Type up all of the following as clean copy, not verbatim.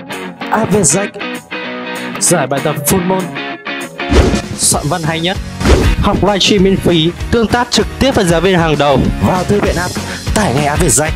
AVZAC, giải bài tập full môn, soạn văn hay nhất, học livestream miễn phí, tương tác trực tiếp với giáo viên hàng đầu. Vào thư viện app, tải ngay AVZAC.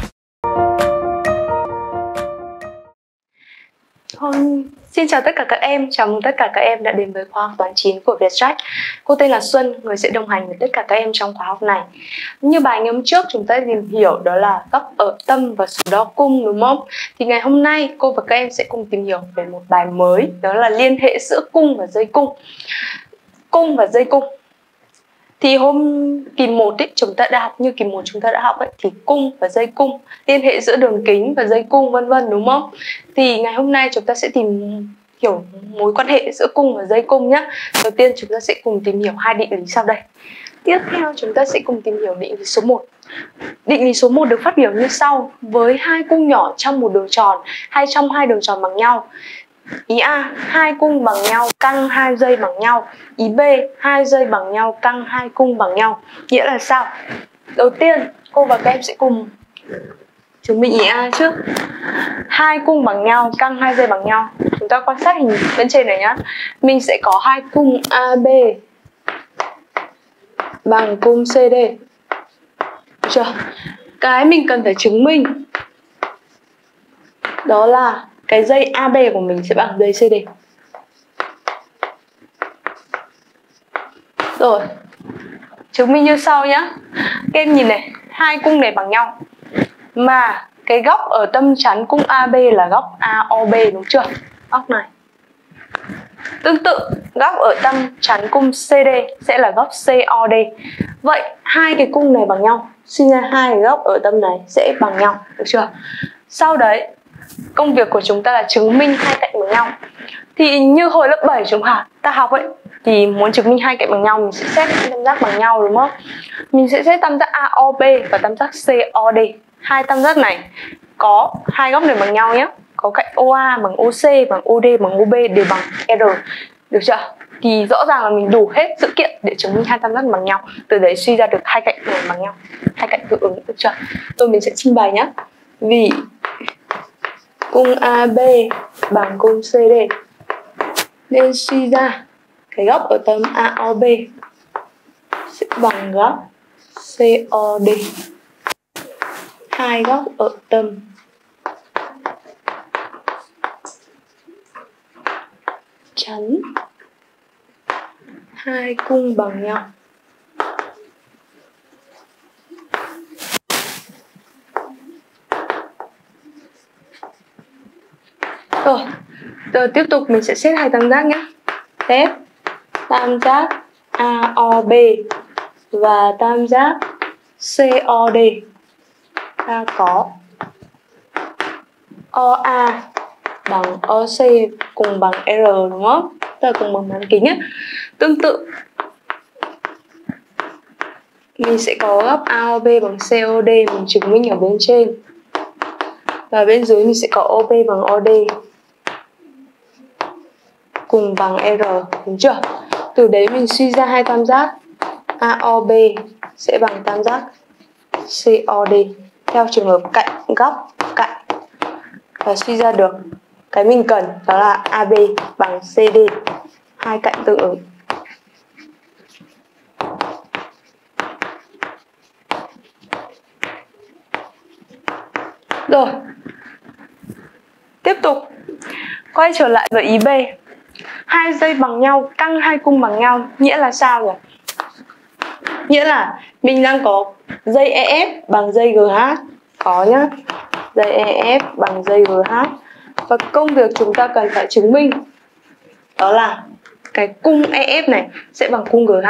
Xin chào tất cả các em, chào mừng tất cả các em đã đến với khóa học toán 9 của VietJack. Cô tên là Xuân, người sẽ đồng hành với tất cả các em trong khóa học này. Như bài ngày hôm trước chúng ta tìm hiểu đó là góc ở tâm và số đo cung, đúng không? Thì ngày hôm nay cô và các em sẽ cùng tìm hiểu về một bài mới, đó là liên hệ giữa cung và dây cung. Cung và dây cung. Thì kỳ 1 chúng ta đã học, như kỳ 1 chúng ta đã học thì cung và dây cung, liên hệ giữa đường kính và dây cung vân vân, đúng không? Thì ngày hôm nay chúng ta sẽ tìm hiểu mối quan hệ giữa cung và dây cung nhé. Đầu tiên chúng ta sẽ cùng tìm hiểu hai định lý sau đây. Tiếp theo chúng ta sẽ cùng tìm hiểu định lý số 1. Định lý số 1 được phát biểu như sau: với hai cung nhỏ trong một đường tròn hay trong hai đường tròn bằng nhau. Ý A, hai cung bằng nhau căng hai dây bằng nhau. Ý B, hai dây bằng nhau căng hai cung bằng nhau. Nghĩa là sao? Đầu tiên cô và các em sẽ cùng chứng minh ý A trước. Hai cung bằng nhau căng hai dây bằng nhau. Chúng ta quan sát hình bên trên này nhá. Mình sẽ có hai cung AB bằng cung CD. Được chưa? Cái mình cần phải chứng minh đó là cái dây AB của mình sẽ bằng dây CD. Rồi, chứng minh như sau nhá. Các em nhìn này, hai cung này bằng nhau, mà cái góc ở tâm chắn cung AB là góc AOB, đúng chưa? Góc này. Tương tự, góc ở tâm chắn cung CD sẽ là góc COD. Vậy hai cái cung này bằng nhau, suy ra hai cái góc ở tâm này sẽ bằng nhau, được chưa? Sau đấy, công việc của chúng ta là chứng minh hai cạnh bằng nhau. Thì như hồi lớp 7 chúng ta học thì muốn chứng minh hai cạnh bằng nhau mình sẽ xét tam giác bằng nhau, đúng không? Mình sẽ xét tam giác AOB và tam giác COD. Hai tam giác này có hai góc này bằng nhau nhé. Có cạnh OA bằng OC, bằng OD bằng OB đều bằng R. Được chưa? Thì rõ ràng là mình đủ hết dữ kiện để chứng minh hai tam giác bằng nhau. Từ đấy suy ra được hai cạnh này bằng nhau, hai cạnh tương ứng, được chưa? Rồi mình sẽ trình bày nhé. Vì cung AB bằng cung CD nên suy ra cái góc ở tâm AOB sẽ bằng góc COD. Hai góc ở tâm chắn hai cung bằng nhau. Rồi tiếp tục mình sẽ xét hai tam giác nhé. Xét tam giác AOB và tam giác COD. Ta có OA bằng OC cùng bằng R, đúng không? Tức là cùng bằng bán kính ấy. Tương tự mình sẽ có góc AOB bằng COD, mình chứng minh ở bên trên. Và bên dưới mình sẽ có OB bằng OD cùng bằng R, đúng chưa? Từ đấy mình suy ra hai tam giác AOB sẽ bằng tam giác COD theo trường hợp cạnh góc cạnh, và suy ra được cái mình cần đó là AB bằng CD, hai cạnh tương ứng. Rồi, tiếp tục quay trở lại với ý B. Hai dây bằng nhau căng hai cung bằng nhau, nghĩa là sao nhỉ? Nghĩa là mình đang có dây EF bằng dây GH, có nhá, dây EF bằng dây GH, và công việc chúng ta cần phải chứng minh đó là cái cung EF này sẽ bằng cung GH.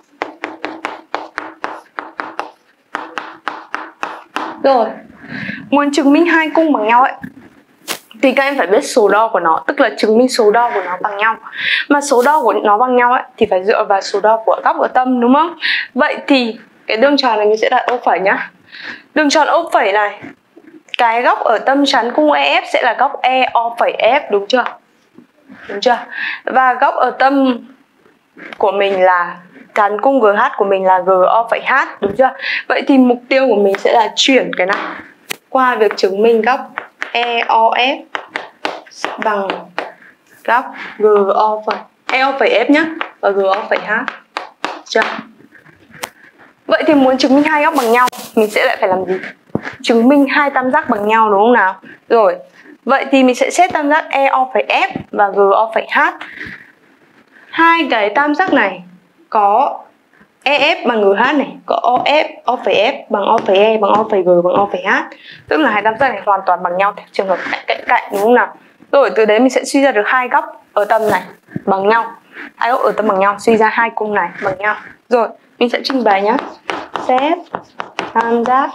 Rồi, muốn chứng minh hai cung bằng nhau thì các em phải biết số đo của nó, tức là chứng minh số đo của nó bằng nhau. Mà số đo của nó bằng nhau thì phải dựa vào số đo của góc ở tâm, đúng không? Vậy thì cái đường tròn này mình sẽ đặt ô phẩy nhá. Đường tròn ô phẩy này, cái góc ở tâm chắn cung EF sẽ là góc EO phẩy F, đúng chưa? Đúng chưa? Và góc ở tâm của mình là chắn cung GH của mình là GO phẩy H, đúng chưa? Vậy thì mục tiêu của mình sẽ là chuyển cái này qua việc chứng minh góc EOF bằng góc GO phẩy EO phẩy F nhé, và GO phẩy H. Chưa? Vậy thì muốn chứng minh hai góc bằng nhau, mình sẽ lại phải làm gì? Chứng minh hai tam giác bằng nhau đúng không nào? Rồi, vậy thì mình sẽ xét tam giác EO phẩy F và GO phẩy H. Hai cái tam giác này có EF bằng GH này, có OF, O phẩy F bằng O phẩy E bằng O phẩy G bằng O phẩy H. Tức là hai tam giác này hoàn toàn bằng nhau theo trường hợp cạnh đúng không nào? Rồi từ đấy mình sẽ suy ra được hai góc ở tâm này bằng nhau. Hai góc ở tâm bằng nhau, suy ra hai cung này bằng nhau. Rồi, mình sẽ trình bày nhé. Xét tam giác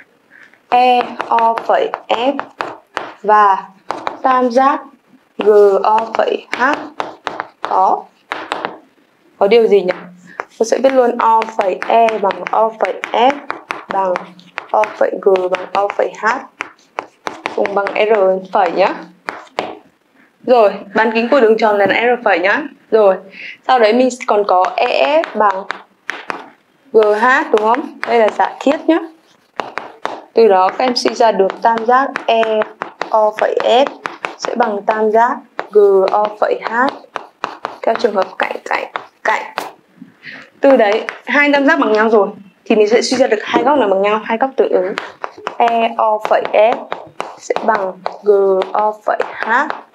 EO phẩy F và tam giác GO phẩy H có điều gì nhỉ? Tôi sẽ viết luôn O phẩy E bằng O phẩy F bằng O phẩy G bằng O phẩy H cùng bằng R phẩy nhá. Rồi, bán kính của đường tròn là R phẩy nhá. Rồi, sau đấy mình còn có EF bằng GH đúng không? Đây là giả thiết nhá. Từ đó các em suy ra được tam giác EO phẩy F sẽ bằng tam giác GO phẩy H theo trường hợp cạnh. Từ đấy, hai tam giác bằng nhau rồi thì mình sẽ suy ra được hai góc là bằng nhau, hai góc tương ứng. EO phẩy F sẽ bằng GO phẩy H.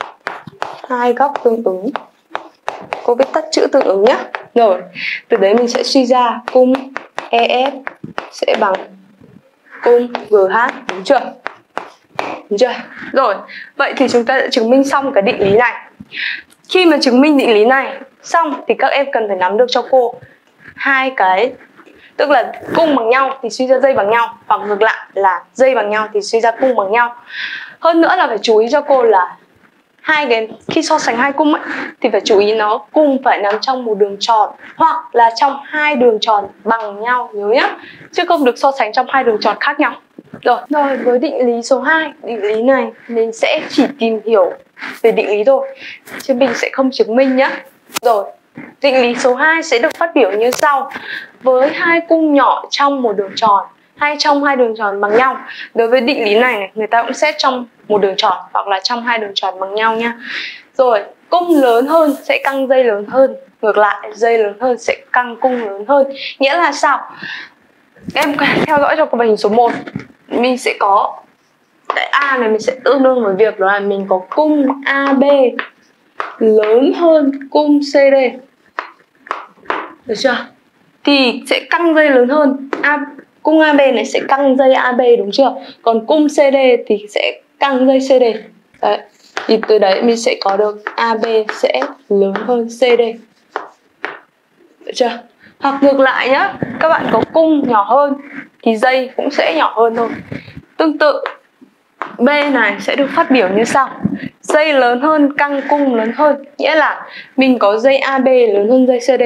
Hai góc tương ứng. Cô viết tắt chữ tương ứng nhé. Rồi, từ đấy mình sẽ suy ra cung EF sẽ bằng cung GH, đúng chưa? Đúng chưa? Rồi, vậy thì chúng ta đã chứng minh xong cái định lý này. Khi mà chứng minh định lý này xong thì các em cần phải nắm được cho cô hai cái, tức là cung bằng nhau thì suy ra dây bằng nhau, hoặc ngược lại là dây bằng nhau thì suy ra cung bằng nhau. Hơn nữa là phải chú ý cho cô là hai cái khi so sánh hai cung ấy thì phải chú ý nó cung phải nằm trong một đường tròn hoặc là trong hai đường tròn bằng nhau, nhớ nhá, chứ không được so sánh trong hai đường tròn khác nhau. Rồi với định lý số 2, định lý này mình sẽ chỉ tìm hiểu về định lý thôi chứ mình sẽ không chứng minh nhá. Rồi, định lý số 2 sẽ được phát biểu như sau. Với hai cung nhỏ trong một đường tròn hay trong hai đường tròn bằng nhau, đối với định lý này người ta cũng xét trong một đường tròn hoặc là trong hai đường tròn bằng nhau nha. Rồi, cung lớn hơn sẽ căng dây lớn hơn, ngược lại dây lớn hơn sẽ căng cung lớn hơn. Nghĩa là sao? Em theo dõi cho bài hình số 1, mình sẽ có cái A này, mình sẽ tương đương với việc đó là mình có cung AB lớn hơn cung CD. Được chưa? Thì sẽ căng dây lớn hơn. Cung AB này sẽ căng dây AB đúng chưa? Còn cung CD thì sẽ căng dây CD. Đấy. Thì từ đấy mình sẽ có được AB sẽ lớn hơn CD. Được chưa? Hoặc ngược lại nhá, các bạn có cung nhỏ hơn thì dây cũng sẽ nhỏ hơn thôi. Tương tự, B này sẽ được phát biểu như sau. Dây lớn hơn căng cung lớn hơn. Nghĩa là mình có dây AB lớn hơn dây CD,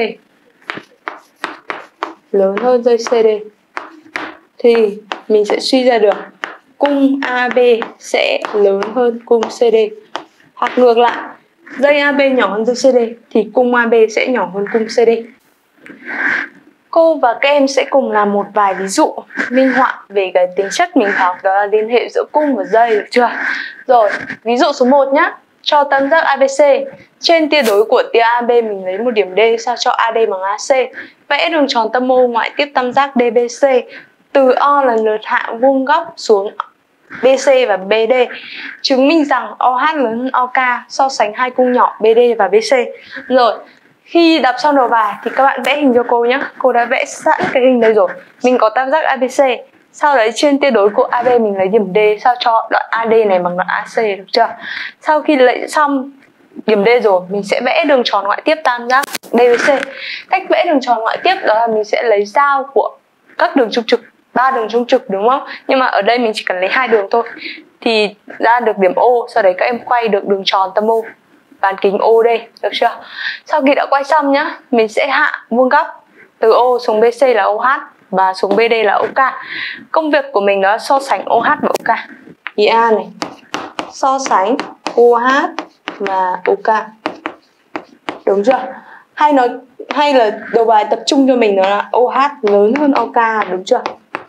lớn hơn dây CD, thì mình sẽ suy ra được cung AB sẽ lớn hơn cung CD. Hoặc ngược lại, dây AB nhỏ hơn dây CD thì cung AB sẽ nhỏ hơn cung CD. Cô và các em sẽ cùng làm một vài ví dụ minh họa về cái tính chất mình học, đó là liên hệ giữa cung và dây, được chưa? Rồi, ví dụ số 1 nhé. Cho tam giác ABC, trên tia đối của tia AB mình lấy một điểm D sao cho AD bằng AC. Vẽ đường tròn tâm O ngoại tiếp tam giác DBC. Từ O lần lượt hạ vuông góc xuống BC và BD. Chứng minh rằng OH lớn hơn OK, so sánh hai cung nhỏ BD và BC. Rồi, khi đọc xong đầu bài thì các bạn vẽ hình cho cô nhé. Cô đã vẽ sẵn cái hình đây rồi. Mình có tam giác ABC. Sau đấy trên tia đối của AB mình lấy điểm D sao cho đoạn AD này bằng đoạn AC, được chưa? Sau khi lấy xong điểm D rồi, mình sẽ vẽ đường tròn ngoại tiếp tam giác DBC. Cách vẽ đường tròn ngoại tiếp đó là mình sẽ lấy giao của các đường trung trực, 3 đường trung trực đúng không? Nhưng mà ở đây mình chỉ cần lấy 2 đường thôi thì ra được điểm O. Sau đấy các em quay được đường tròn tâm O, bán kính OD, được chưa? Sau khi đã quay xong nhá, mình sẽ hạ vuông góc từ O xuống BC là OH và xuống BD là OK. Công việc của mình đó là so sánh OH và OK. Ý A này, so sánh OH và OK, đúng chưa? Hay là đầu bài tập trung cho mình đó là OH lớn hơn OK, đúng chưa?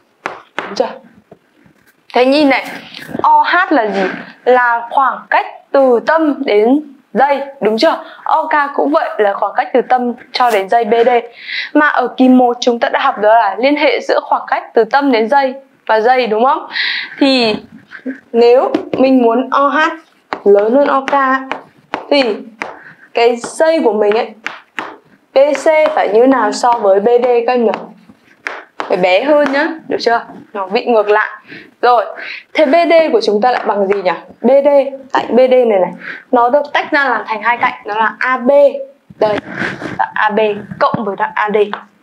Đúng chưa? Thế nhìn này, OH là gì? Là khoảng cách từ tâm đến dây, đúng chưa? OK cũng vậy, là khoảng cách từ tâm cho đến dây BD. Mà ở kỳ 1 chúng ta đã học đó là liên hệ giữa khoảng cách từ tâm đến dây và dây, đúng không? Thì nếu mình muốn OH lớn hơn OK thì cái dây của mình ấy, BC phải như nào so với BD các em nhỉ? Phải bé hơn nhá, được chưa? Nó bị ngược lại. Rồi, thế BD của chúng ta lại bằng gì nhỉ? BD, tại BD này nó được tách ra làm thành hai cạnh, đó là AB. Đây, là AB cộng với là AD.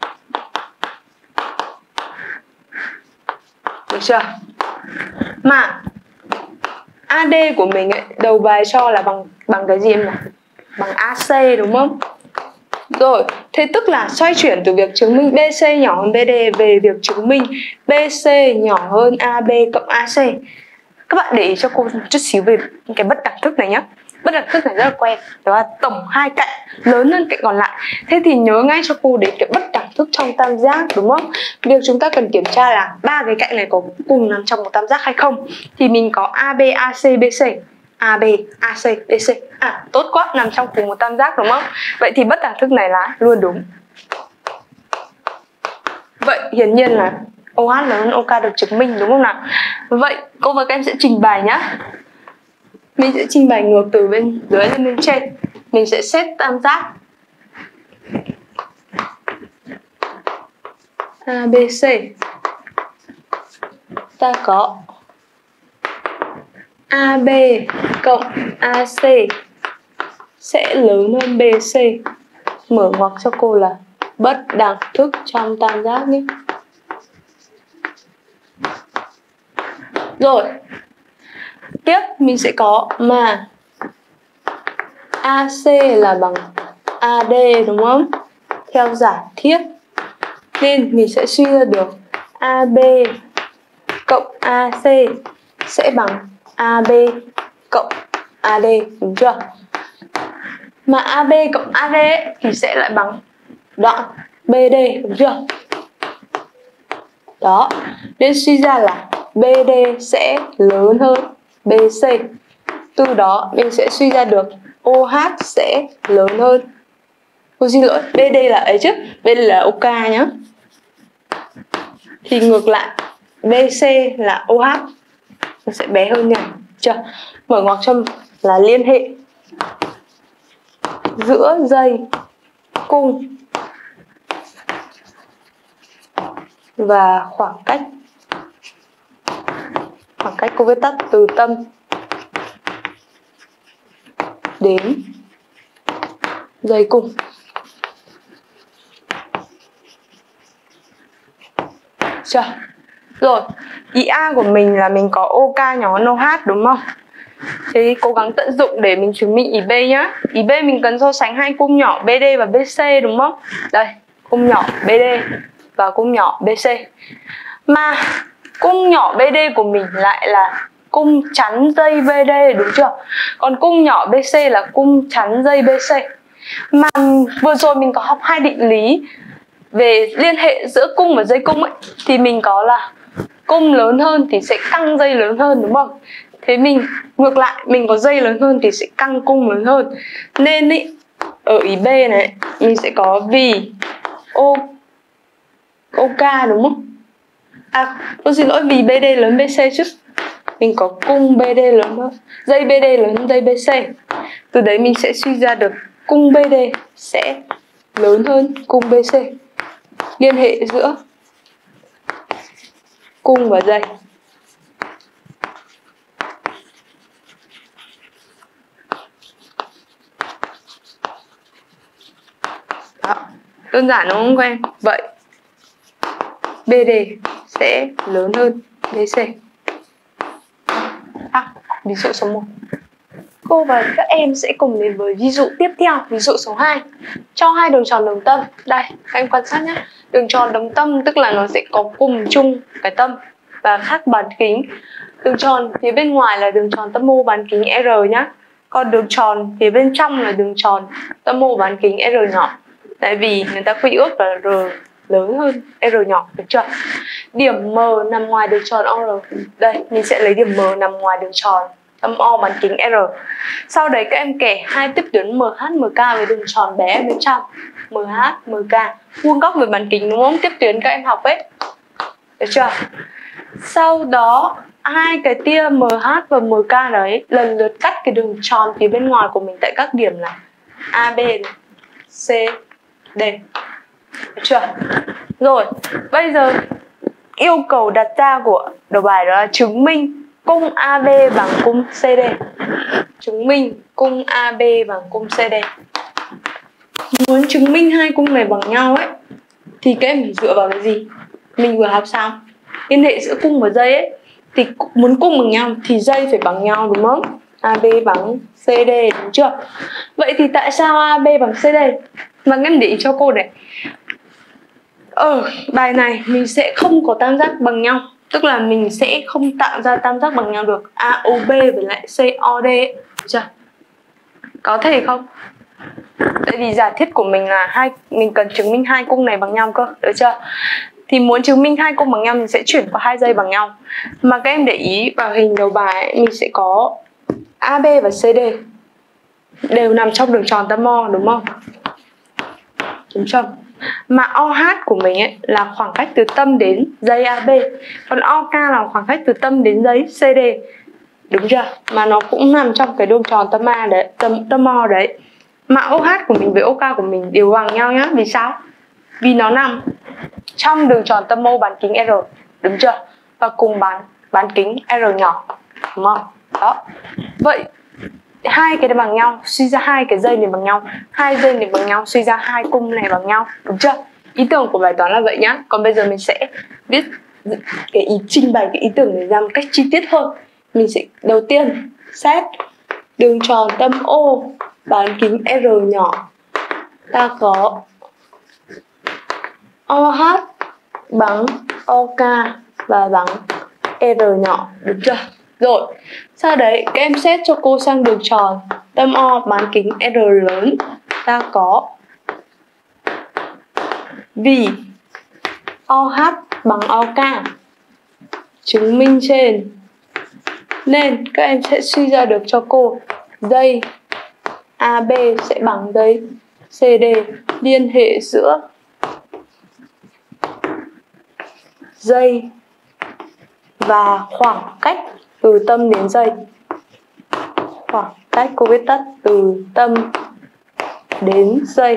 Được chưa? Mà AD của mình ấy, đầu bài cho là bằng cái gì em nhỉ? Bằng AC đúng không? Rồi, thế tức là xoay chuyển từ việc chứng minh BC nhỏ hơn BD về việc chứng minh BC nhỏ hơn AB cộng AC. Các bạn để ý cho cô một chút xíu về cái bất đẳng thức này nhé. Bất đẳng thức này rất là quen, đó là tổng hai cạnh lớn hơn cạnh còn lại. Thế thì nhớ ngay cho cô đến cái bất đẳng thức trong tam giác, đúng không? Việc chúng ta cần kiểm tra là ba cái cạnh này có cùng nằm trong một tam giác hay không. Thì mình có AB, AC, BC. AB, AC, BC. Tốt quá, nằm trong cùng một tam giác đúng không? Vậy thì bất đẳng thức này là luôn đúng. Vậy hiển nhiên là OH lớn hơn OK được chứng minh, đúng không nào? Vậy cô và các em sẽ trình bày nhá. Mình sẽ trình bày ngược từ bên dưới lên bên trên. Mình sẽ xét tam giác ABC. Ta có AB cộng AC sẽ lớn hơn BC. Mở ngoặc cho cô là bất đẳng thức trong tam giác nhé. Rồi, tiếp mình sẽ có mà AC là bằng AD đúng không? Theo giả thiết nên mình sẽ suy ra được AB cộng AC sẽ bằng AB cộng AD, đúng chưa? Mà AB cộng AD thì sẽ lại bằng đoạn BD, đúng chưa? Đó, nên suy ra là BD sẽ lớn hơn BC. Từ đó mình sẽ suy ra được OH sẽ lớn hơn. Cô xin lỗi, BD là ấy chứ, BD là OK nhá. Thì ngược lại, BC là OH nó sẽ bé hơn nha. Chưa? Mở ngoặc cho là liên hệ giữa dây cung và khoảng cách cô viết tắt từ tâm đến dây cung. Chưa? Rồi, ý A của mình là mình có OK nhỏ hơn OH đúng không? Thế cố gắng tận dụng để mình chứng minh ý B nhá. Ý B mình cần so sánh hai cung nhỏ BD và BC đúng không? Đây, cung nhỏ BD và cung nhỏ BC. Mà cung nhỏ BD của mình lại là cung chắn dây BD, đúng chưa? Còn cung nhỏ BC là cung chắn dây BC. Mà vừa rồi mình có học hai định lý về liên hệ giữa cung và dây cung ấy, thì mình có là cung lớn hơn thì sẽ căng dây lớn hơn, đúng không? Thế mình ngược lại, mình có dây lớn hơn thì sẽ căng cung lớn hơn. Nên ý, ở ý B này mình sẽ có vì OK đúng không? Tôi xin lỗi, vì BD lớn BC chứ. Mình có cung BD lớn hơn, dây BD lớn hơn dây BC. Từ đấy mình sẽ suy ra được cung BD sẽ lớn hơn cung BC. Liên hệ giữa cung và dây. Đó, đơn giản đúng không các em? Vậy BD sẽ lớn hơn BC. Ví dụ số 1. Cô và các em sẽ cùng đến với ví dụ tiếp theo, ví dụ số 2. Cho hai đường tròn đồng tâm. Đây, các em quan sát nhé. Đường tròn đồng tâm tức là nó sẽ có cùng chung cái tâm và khác bán kính. Đường tròn phía bên ngoài là đường tròn tâm mô bán kính R nhá. Còn đường tròn phía bên trong là đường tròn tâm mô bán kính R nhỏ. Tại vì người ta quy ước là R lớn hơn R nhỏ, được chưa? Điểm M nằm ngoài đường tròn OR. Đây, mình sẽ lấy điểm M nằm ngoài đường tròn tâm O bán kính R. Sau đấy các em kẻ hai tiếp tuyến MH, MK với đường tròn bé bên trong. MH, MK vuông góc với bán kính đúng không? Tiếp tuyến các em học ấy. Được chưa? Sau đó hai cái tia MH và MK đấy lần lượt cắt cái đường tròn phía bên ngoài của mình tại các điểm là AB, C, D. Được chưa? Rồi, bây giờ yêu cầu đặt ra của đầu bài đó là chứng minh cung AB bằng cung CD. Chứng minh cung AB bằng cung CD. Muốn chứng minh hai cung này bằng nhau ấy thì các em phải dựa vào cái gì? Mình vừa học xong liên hệ giữa cung và dây ấy, thì muốn cung bằng nhau thì dây phải bằng nhau đúng không? AB bằng CD đúng chưa? Vậy thì tại sao AB bằng CD? Mà em để ý cho cô này. Ở bài này mình sẽ không có tam giác bằng nhau, tức là mình sẽ không tạo ra tam giác bằng nhau được AOB với lại COD ấy. Được chưa? Có thể không? Tại vì giả thiết của mình là mình cần chứng minh hai cung này bằng nhau cơ, được chưa? Thì muốn chứng minh hai cung bằng nhau mình sẽ chuyển qua hai dây bằng nhau. Mà các em để ý vào hình đầu bài ấy, mình sẽ có AB và CD đều nằm trong đường tròn tâm O đúng không? Đúng chưa? Mà OH của mình ấy là khoảng cách từ tâm đến dây AB, còn OK là khoảng cách từ tâm đến dây CD. Đúng chưa? Mà nó cũng nằm trong cái đường tròn tâm A đấy, tâm O đấy. Mà OH của mình với OK của mình đều bằng nhau nhá. Vì sao? Vì nó nằm trong đường tròn tâm O bán kính R. Đúng chưa? Và cùng bán kính R nhỏ. Đúng không? Đó. Vậy hai cái này bằng nhau, suy ra hai cái dây này bằng nhau, hai dây này bằng nhau, suy ra hai cung này bằng nhau. Đúng chưa? Ý tưởng của bài toán là vậy nhá. Còn bây giờ mình sẽ viết trình bày cái ý tưởng này ra một cách chi tiết hơn. Mình sẽ đầu tiên xét đường tròn tâm O bán kính R nhỏ. Ta có OH bằng OK và bằng R nhỏ. Đúng chưa? Rồi, sau đấy các em xét cho cô sang đường tròn tâm O bán kính R lớn. Ta có vì OH bằng OK chứng minh trên, nên các em sẽ suy ra được cho cô dây AB sẽ bằng dây CD, liên hệ giữa dây và khoảng cách từ tâm đến dây. Khoảng cách cô viết tắt từ tâm đến dây.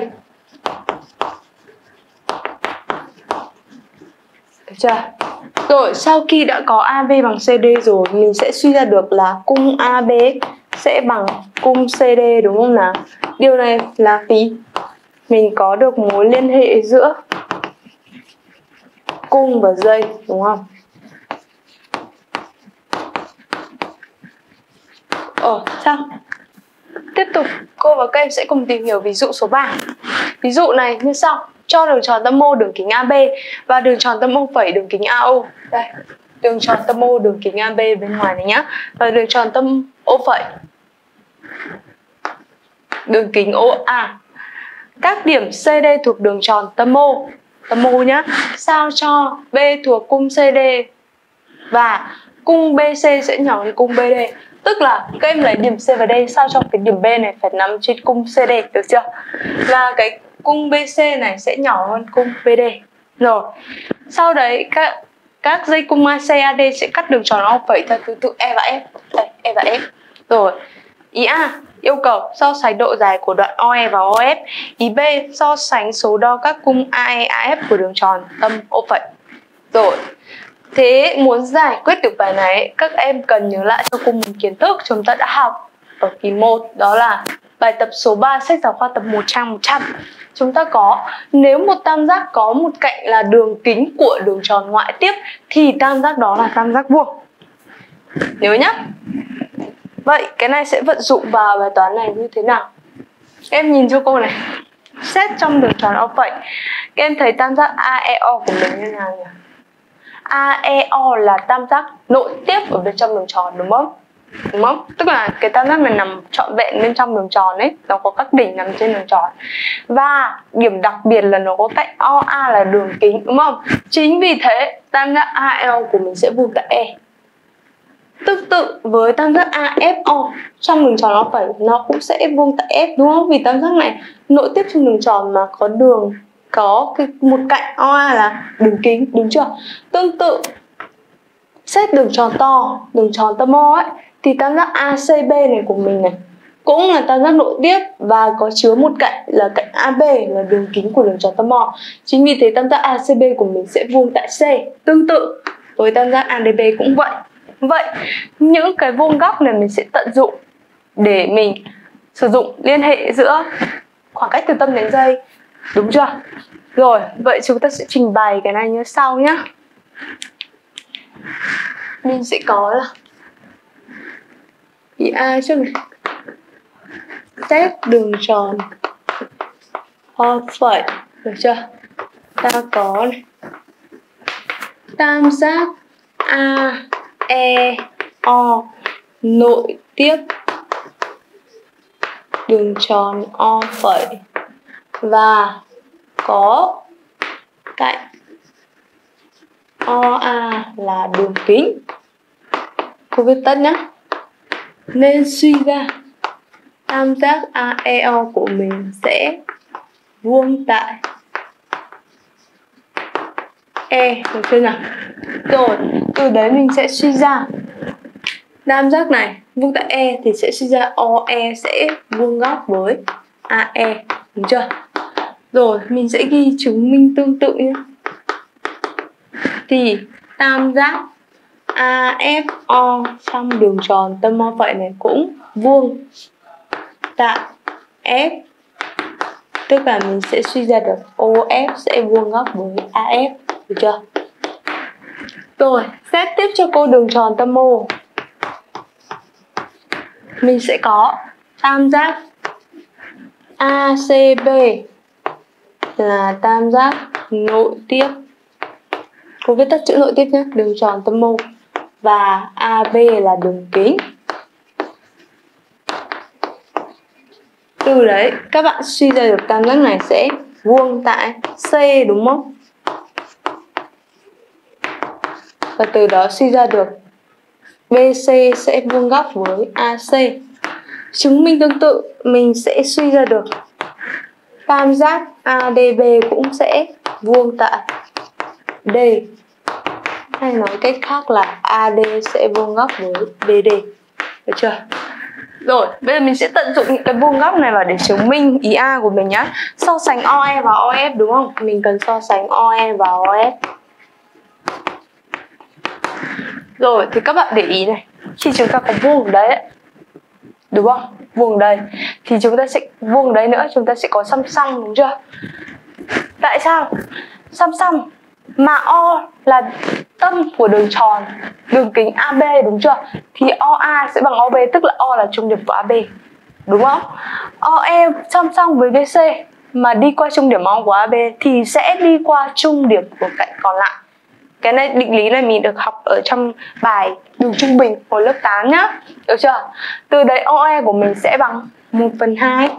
Được chưa? Rồi sau khi đã có AB bằng CD rồi, mình sẽ suy ra được là cung AB sẽ bằng cung CD đúng không nào? Điều này là vì mình có được mối liên hệ giữa cung và dây đúng không? Xong. Tiếp tục cô và các em sẽ cùng tìm hiểu ví dụ số 3. Ví dụ này như sau. Cho đường tròn tâm O đường kính AB và đường tròn tâm O phẩy đường kính AO. Đây, đường tròn tâm O đường kính AB bên ngoài này nhá. Và đường tròn tâm O phẩy đường kính OA. Các điểm CD thuộc đường tròn tâm O nhá. Sao cho B thuộc cung CD và cung BC sẽ nhỏ hơn cung BD. Tức là các em lấy điểm C và D sao cho cái điểm B này phải nằm trên cung CD, được chưa? Và cái cung BC này sẽ nhỏ hơn cung BD. Rồi, sau đấy các dây cung AC, AD sẽ cắt đường tròn O phẩy theo thứ tự E và F. Đây, E và F. Rồi, ý A yêu cầu so sánh độ dài của đoạn OE và OF. Ý B so sánh số đo các cung AE, AF của đường tròn tâm O phẩy. Rồi, thế muốn giải quyết được bài này, các em cần nhớ lại cho cô một kiến thức chúng ta đã học ở kỳ 1, đó là bài tập số 3 sách giáo khoa tập 1 trang 100. Chúng ta có nếu một tam giác có một cạnh là đường kính của đường tròn ngoại tiếp thì tam giác đó là tam giác vuông. Nhớ nhá. Vậy cái này sẽ vận dụng vào bài toán này như thế nào? Các em nhìn cho cô này. Xét trong đường tròn O phẩy, các em thấy tam giác AEO của mình như nào nhỉ? AEO là tam giác nội tiếp ở bên trong đường tròn đúng không? Đúng không? Tức là cái tam giác này nằm trọn vẹn bên trong đường tròn ấy, nó có các đỉnh nằm trên đường tròn. Và điểm đặc biệt là nó có cạnh OA là đường kính đúng không? Chính vì thế tam giác AEO của mình sẽ vuông tại E. Tương tự với tam giác AFO trong đường tròn O phẩy nó cũng sẽ vuông tại F đúng không? Vì tam giác này nội tiếp trong đường tròn mà có đường có một cạnh OA là đường kính, đúng chưa? Tương tự xét đường tròn to, đường tròn tâm O ấy, thì tam giác ACB này của mình này cũng là tam giác nội tiếp và có chứa một cạnh là cạnh AB là đường kính của đường tròn tâm O. Chính vì thế tam giác ACB của mình sẽ vuông tại C. Tương tự với tam giác ADB cũng vậy. Vậy những cái vuông góc này mình sẽ tận dụng để mình sử dụng liên hệ giữa khoảng cách từ tâm đến dây, đúng chưa? Rồi, vậy chúng ta sẽ trình bày cái này như sau nhé. Mình sẽ có là ý A trước này, xét đường tròn O phẩy, được chưa? Ta có này, tam giác AEO nội tiếp đường tròn O phẩy và có cạnh OA là đường kính. Cô viết tắt nhé. Nên suy ra tam giác AEO của mình sẽ vuông tại E, được chưa nào? Rồi, từ đấy mình sẽ suy ra tam giác này vuông tại E thì sẽ suy ra OE sẽ vuông góc với AE, đúng chưa? Rồi, mình sẽ ghi chứng minh tương tự nhé. Thì tam giác AFO trong đường tròn tâm O phẩy này cũng vuông tại F. Tức là mình sẽ suy ra được OF sẽ vuông góc với AF, được chưa? Rồi, xét tiếp cho cô đường tròn tâm O. Mình sẽ có tam giác ACB là tam giác nội tiếp. Cô viết tắt chữ nội tiếp nhé, đường tròn tâm O. Và AB là đường kính. Từ đấy các bạn suy ra được tam giác này sẽ vuông tại C, đúng không? Và từ đó suy ra được BC sẽ vuông góc với AC. Chứng minh tương tự mình sẽ suy ra được tam giác ADB cũng sẽ vuông tại D. Hay nói cách khác là AD sẽ vuông góc với BD. Được chưa? Rồi, bây giờ mình sẽ tận dụng những cái vuông góc này vào để chứng minh ý A của mình nhá. So sánh OE và OF, đúng không? Mình cần so sánh OE và OF. Rồi, thì các bạn để ý này, khi chúng ta có vuông ở đấy, đúng không? Vuông ở đây thì chúng ta sẽ vuông đấy nữa, chúng ta sẽ có song song, đúng chưa? Tại sao? Song song mà O là tâm của đường tròn, đường kính AB, đúng chưa? Thì OA sẽ bằng OB, tức là O là trung điểm của AB, đúng không? OE song song với BC mà đi qua trung điểm O của AB thì sẽ đi qua trung điểm của cạnh còn lại. Cái này định lý này mình được học ở trong bài đường trung bình hồi lớp 8 nhá. Được chưa? Từ đấy OE của mình sẽ bằng 1/2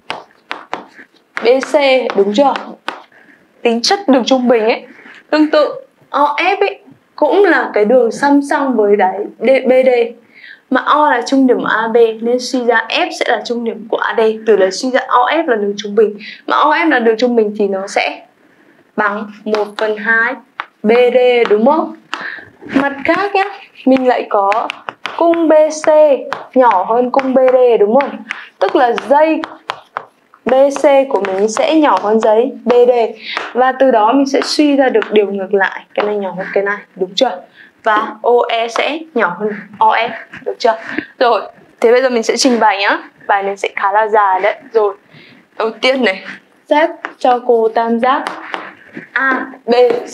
BC, đúng chưa? Tính chất đường trung bình ấy. Tương tự OF ấy cũng là cái đường song song với đáy BD. Mà O là trung điểm AB nên suy ra F sẽ là trung điểm của AD. Từ đấy suy ra OF là đường trung bình. Mà OF là đường trung bình thì nó sẽ bằng 1/2 BD, đúng không? Mặt khác nhé, mình lại có cung BC nhỏ hơn cung BD, đúng không? Tức là dây BC của mình sẽ nhỏ hơn giấy BD. Và từ đó mình sẽ suy ra được điều ngược lại, cái này nhỏ hơn cái này, đúng chưa? Và OE sẽ nhỏ hơn OF, được chưa? Rồi, thế bây giờ mình sẽ trình bày nhá. Bài này sẽ khá là dài đấy. Rồi, đầu tiên này, xét cho cô tam giác ABC.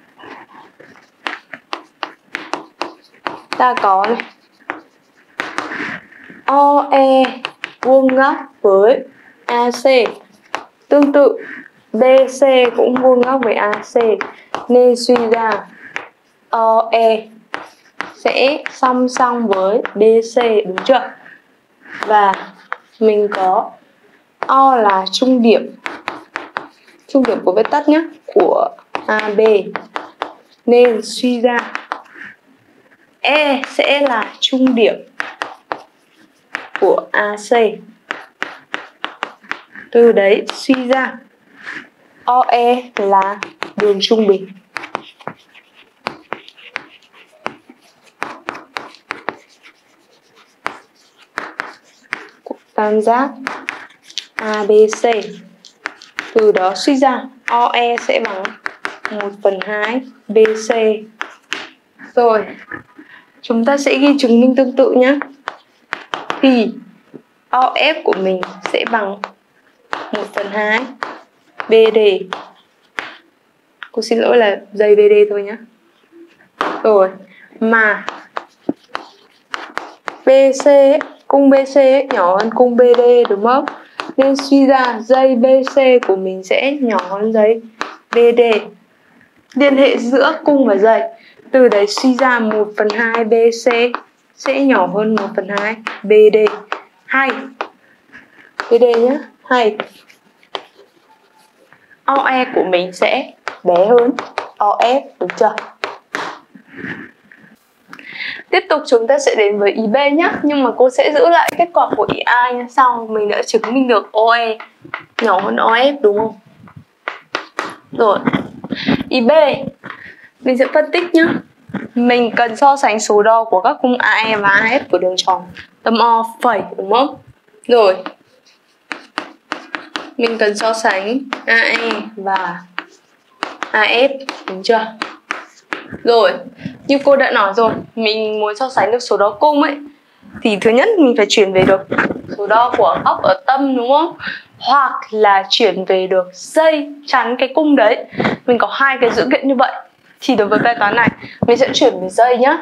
Ta có này, OE vuông góc với AC. Tương tự BC cũng vuông góc với AC nên suy ra OE sẽ song song với BC, đúng chưa? Và mình có O là trung điểm của viết tắt nhé, của AB nên suy ra E sẽ là trung điểm của AC. Từ đấy suy ra OE là đường trung bình. Của tam giác ABC. Từ đó suy ra OE sẽ bằng 1/2 BC. Rồi, chúng ta sẽ ghi chứng minh tương tự nhé. Thì OF của mình sẽ bằng 1/2 BD. Cô xin lỗi là dây BD thôi nhé. Rồi, mà BC, cung BC nhỏ hơn cung BD đúng không? Nên suy ra dây BC của mình sẽ nhỏ hơn dây BD. Liên hệ giữa cung và dây. Từ đấy suy ra 1/2 BC sẽ nhỏ hơn 1/2 BD. Hay BD nhé. Hay OE của mình sẽ bé hơn OF, đúng chưa? Tiếp tục chúng ta sẽ đến với ý B nhé. Nhưng mà cô sẽ giữ lại kết quả của ý A nha. Sau mình đã chứng minh được OE nhỏ hơn OF đúng không? Rồi, ý B mình sẽ phân tích nhé. Mình cần so sánh số đo của các cung AE và AF của đường tròn tâm O phẩy đúng không? Rồi, mình cần so sánh AE và AF đúng chưa? Rồi, như cô đã nói rồi, mình muốn so sánh được số đo cung ấy thì thứ nhất mình phải chuyển về được số đo của góc ở tâm đúng không? Hoặc là chuyển về được dây chắn cái cung đấy. Mình có hai cái dữ kiện như vậy. Thì đối với bài toán này mình sẽ chuyển về dây nhá.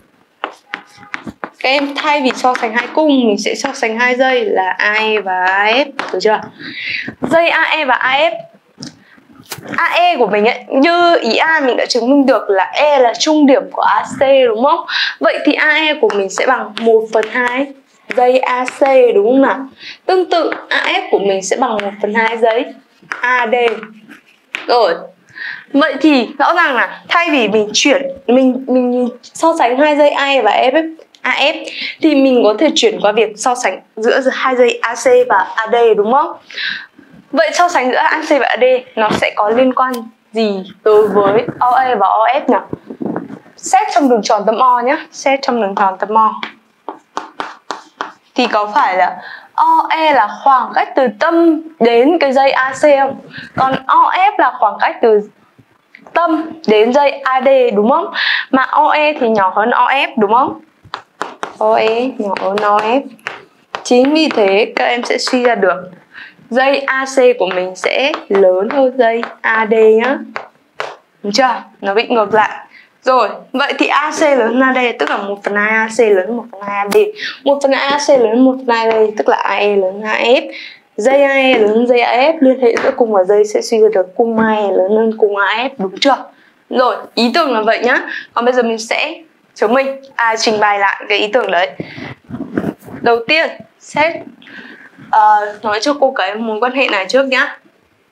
Các em thay vì so sánh hai cung mình sẽ so sánh hai dây là AE và AF, được chưa? Dây AE và AF, AE của mình ấy, như ý A mình đã chứng minh được là E là trung điểm của AC đúng không? Vậy thì AE của mình sẽ bằng 1/2 dây AC đúng không nào? Tương tự AF của mình sẽ bằng 1/2 dây AD. Rồi, vậy thì rõ ràng là thay vì mình chuyển mình so sánh hai dây AE và AF thì mình có thể chuyển qua việc so sánh giữa hai dây AC và AD đúng không? Vậy so sánh giữa AC và AD nó sẽ có liên quan gì đối với OE và OF nhỉ? Xét trong đường tròn tâm O nhé. Xét trong đường tròn tâm O thì có phải là OE là khoảng cách từ tâm đến cái dây AC không? Còn OF là khoảng cách từ tâm đến dây AD đúng không? Mà OE thì nhỏ hơn OF đúng không? OE nhỏ hơn OF. Chính vì thế các em sẽ suy ra được dây AC của mình sẽ lớn hơn dây AD nhá. Đúng chưa? Nó bị ngược lại. Rồi, vậy thì AC lớn hơn AD tức là 1/2 AC lớn hơn 1/2 AD. 1/2 AC lớn hơn 1/2 AD tức là AE lớn hơn AF. Dây AE lớn hơn dây AF, liên hệ giữa cung và dây sẽ suy ra được cung AE lớn hơn cung AF, đúng chưa? Rồi, ý tưởng là vậy nhá. Còn bây giờ mình sẽ chứng minh, trình bày lại cái ý tưởng đấy. Đầu tiên, xét nói cho cô cái mối quan hệ này trước nhá.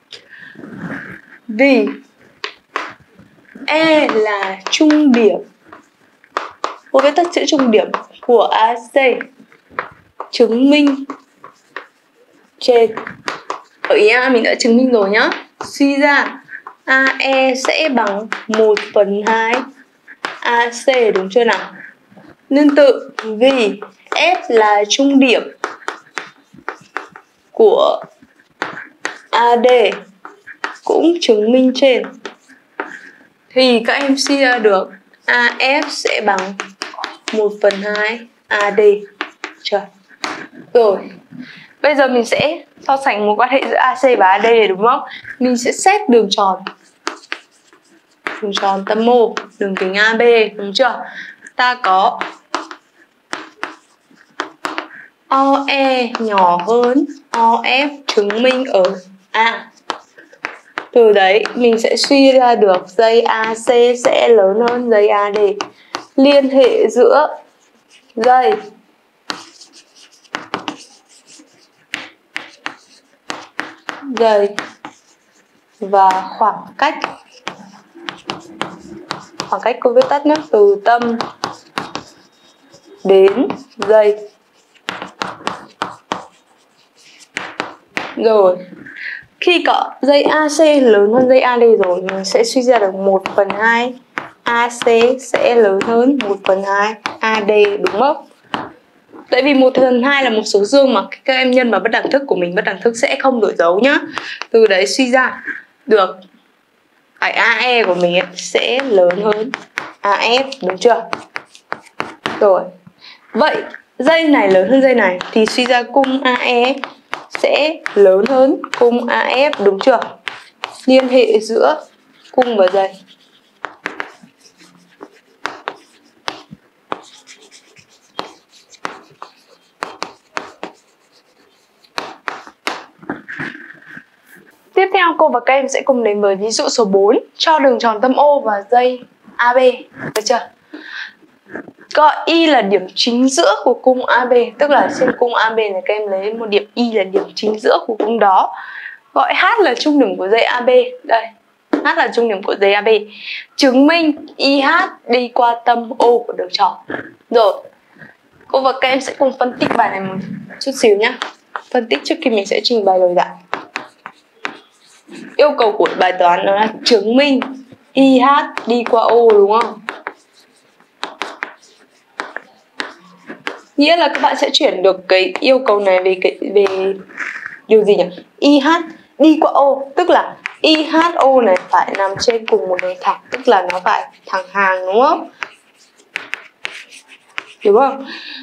Vì E là trung điểm, cô viết tắt chữ trung điểm của AC, chứng minh trên. Ở ý A mình đã chứng minh rồi nhá. Suy ra AE sẽ bằng 1/2 AC, đúng chưa nào? Tương tự vì F là trung điểm của AD cũng chứng minh trên, thì các em suy ra được AF sẽ bằng 1/2 AD. Chưa? Rồi, bây giờ mình sẽ so sánh mối quan hệ giữa AC và AD đúng không? Mình sẽ xét đường tròn tâm O, đường kính AB, đúng chưa? Ta có OE nhỏ hơn OF chứng minh ở A. Từ đấy mình sẽ suy ra được dây AC sẽ lớn hơn dây AD. Liên hệ giữa dây và khoảng cách cô viết tắt nhé, từ tâm đến giây. Rồi, khi có dây AC lớn hơn dây AD rồi, mình sẽ suy ra được 1/2 AC sẽ lớn hơn 1/2 AD, đúng không? Tại vì 1/2 là một số dương mà các em nhân vào bất đẳng thức của mình, bất đẳng thức sẽ không đổi dấu nhá. Từ đấy suy ra được cái AE của mình ấy sẽ lớn hơn AF, đúng chưa? Rồi, vậy dây này lớn hơn dây này thì suy ra cung AE sẽ lớn hơn cung AF, đúng chưa? Liên hệ giữa cung và dây. Tiếp theo cô và các em sẽ cùng đến với ví dụ số 4 cho đường tròn tâm O và dây AB, được chưa? Gọi Y là điểm chính giữa của cung AB, tức là trên cung AB này các em lấy một điểm Y là điểm chính giữa của cung đó. Gọi H là trung điểm của dây AB, đây, H là trung điểm của dây AB. Chứng minh IH đi qua tâm O của đường tròn. Rồi, cô và các em sẽ cùng phân tích bài này một chút xíu nhé. Phân tích trước khi mình sẽ trình bày lời giải. Yêu cầu của bài toán đó là chứng minh IH đi qua O, đúng không? Nghĩa là các bạn sẽ chuyển được cái yêu cầu này về điều gì nhỉ? IH đi qua O, tức là IHO này phải nằm trên cùng một đường thẳng, tức là nó phải thẳng hàng, đúng không? Đúng không?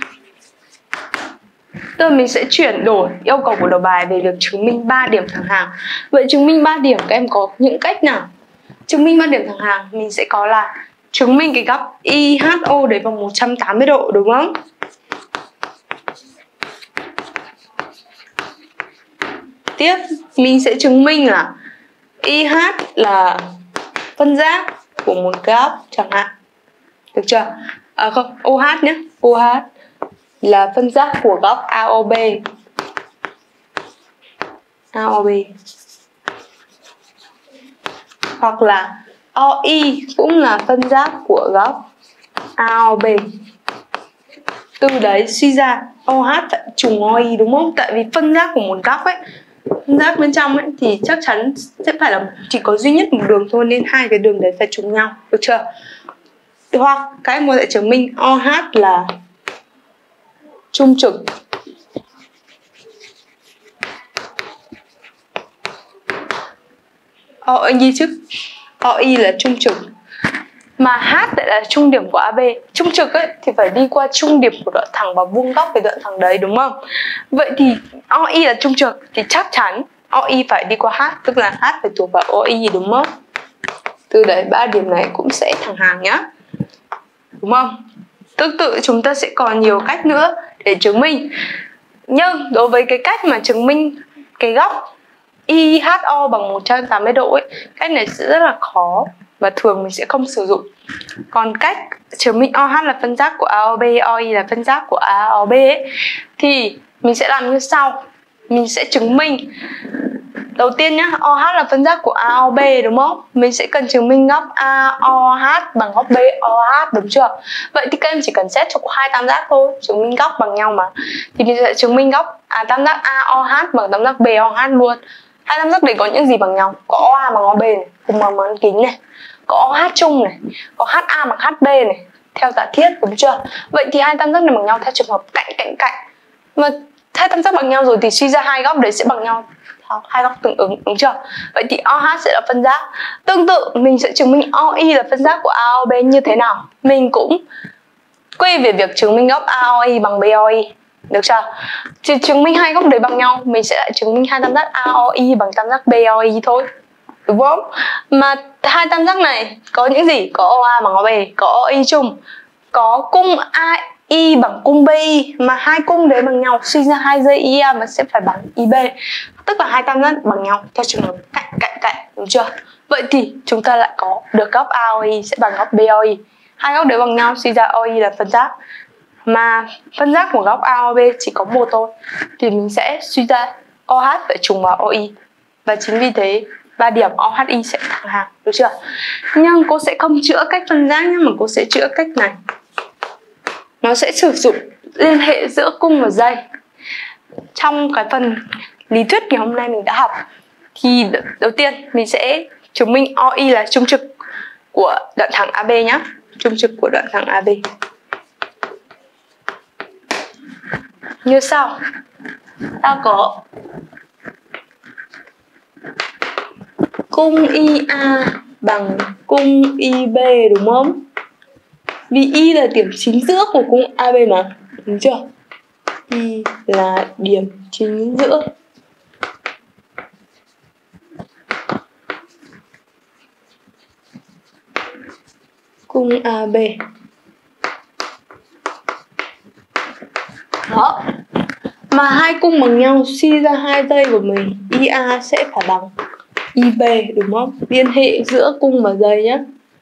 Tức là mình sẽ chuyển đổi yêu cầu của đầu bài về việc chứng minh 3 điểm thẳng hàng. Vậy chứng minh 3 điểm các em có những cách nào? Chứng minh 3 điểm thẳng hàng mình sẽ có là chứng minh cái góc IHO đấy bằng 180 độ, đúng không? Tiếp mình sẽ chứng minh là IH là phân giác của một góc chẳng hạn, được chưa? À không, OH nhé, OH là phân giác của góc AOB. AOB. Hoặc là OI cũng là phân giác của góc AOB. Từ đấy suy ra OH phải trùng OI, đúng không? Tại vì phân giác của một góc ấy, phân giác bên trong ấy thì chắc chắn sẽ phải là chỉ có duy nhất một đường thôi, nên hai cái đường đấy phải trùng nhau, được chưa? Hoặc các em có thể chứng minh OH là trung trực OI chứ, OI là trung trực mà H lại là trung điểm của AB. Trung trực ấy thì phải đi qua trung điểm của đoạn thẳng và vuông góc với đoạn thẳng đấy, đúng không? Vậy thì OI là trung trực thì chắc chắn OI phải đi qua H, tức là H phải thuộc vào OI, đúng không? Từ đấy 3 điểm này cũng sẽ thẳng hàng nhá, đúng không? Tương tự chúng ta sẽ còn nhiều cách nữa để chứng minh. Nhưng đối với cái cách mà chứng minh cái góc IHO bằng 180 độ ấy, cách này sẽ rất là khó và thường mình sẽ không sử dụng. Còn cách chứng minh OH là phân giác của AOB, OI là phân giác của AOB ấy, thì mình sẽ làm như sau. Mình sẽ chứng minh đầu tiên nhá, OH là phân giác của AOB, đúng không? Mình sẽ cần chứng minh góc AOH bằng góc BOH, đúng chưa? Vậy thì các em chỉ cần xét cho hai tam giác thôi, chứng minh góc bằng nhau mà. Thì mình sẽ chứng minh góc tam giác AOH bằng tam giác BOH luôn. Hai tam giác đấy có những gì bằng nhau? Có OA bằng OB này, cùng bằng bán kính này, có OH chung này, có HA bằng HB này, theo giả thiết, đúng chưa? Vậy thì hai tam giác này bằng nhau theo trường hợp cạnh cạnh cạnh. Mà hai tam giác bằng nhau rồi thì suy ra hai góc đấy sẽ bằng nhau, hai góc tương ứng, đúng chưa? Vậy thì OH sẽ là phân giác. Tương tự mình sẽ chứng minh OI là phân giác của AOB như thế nào? Mình cũng quy về việc chứng minh góc AOI bằng BOI, được chưa? Chỉ chứng minh hai góc đấy bằng nhau, mình sẽ lại chứng minh hai tam giác AOI bằng tam giác BOI thôi, đúng không? Mà hai tam giác này có những gì? Có OA bằng OB, có OI chung, có cung AI bằng cung BI, mà hai cung đấy bằng nhau, suy ra hai dây IA mà sẽ phải bằng IB, tức là hai tam giác bằng nhau theo trường hợp cạnh cạnh cạnh, đúng chưa? Vậy thì chúng ta lại có được góc AOI sẽ bằng góc BOI. Hai góc đấy bằng nhau, suy ra OI là phân giác, mà phân giác của góc AOB chỉ có một thôi, thì mình sẽ suy ra OH phải trùng vào OI. Và chính vì thế 3 điểm OHI sẽ thẳng hàng, được chưa? Nhưng cô sẽ không chữa cách phân giác nhé, mà cô sẽ chữa cách này. nó sẽ sử dụng liên hệ giữa cung và dây. Trong cái phần lý thuyết ngày hôm nay mình đã học thì đầu tiên mình sẽ chứng minh OI là trung trực của đoạn thẳng AB nhé. Trung trực của đoạn thẳng AB như sau. Ta có cung IA bằng cung IB đúng không? Vì I là điểm chính giữa của cung AB mà, đúng chưa? I là điểm chính giữa. Cung AB. Đó. Mà hai cung bằng nhau, suy ra hai dây của mình IA sẽ phải bằng IB đúng không? Liên hệ giữa cung và dây nhé.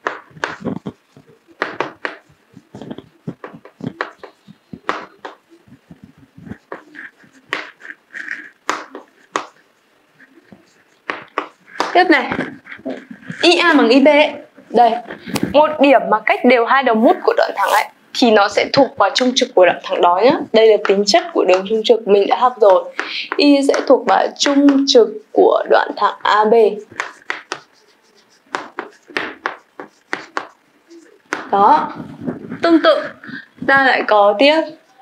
Tiếp này, IA bằng IB ấy. Đây, một điểm mà cách đều hai đầu mút của đoạn thẳng ấy thì nó sẽ thuộc vào trung trực của đoạn thẳng đó nhé. Đây là tính chất của đường trung trực mình đã học rồi. Y sẽ thuộc vào trung trực của đoạn thẳng AB. Đó. Tương tự ta lại có tiếp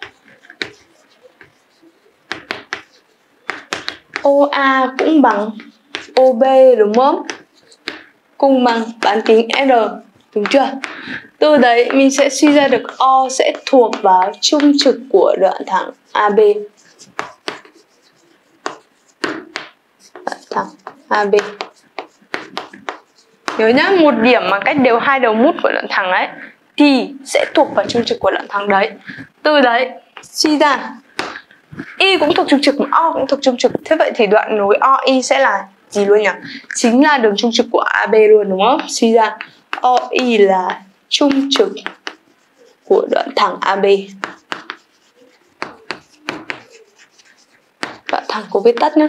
OA cũng bằng OB đúng không? Cùng bằng bán kính R, đúng chưa? Từ đấy mình sẽ suy ra được O sẽ thuộc vào trung trực của đoạn thẳng AB. Đoạn thẳng AB. Nhớ nhá, một điểm mà cách đều hai đầu mút của đoạn thẳng ấy thì sẽ thuộc vào trung trực của đoạn thẳng đấy. Từ đấy suy ra Y cũng thuộc trung trực mà O cũng thuộc trung trực. Thế vậy thì đoạn nối OI sẽ là gì luôn nhỉ? Chính là đường trung trực của AB luôn đúng không? Suy ra OI là trung trực của đoạn thẳng AB. Đoạn thẳng có viết tắt nhá.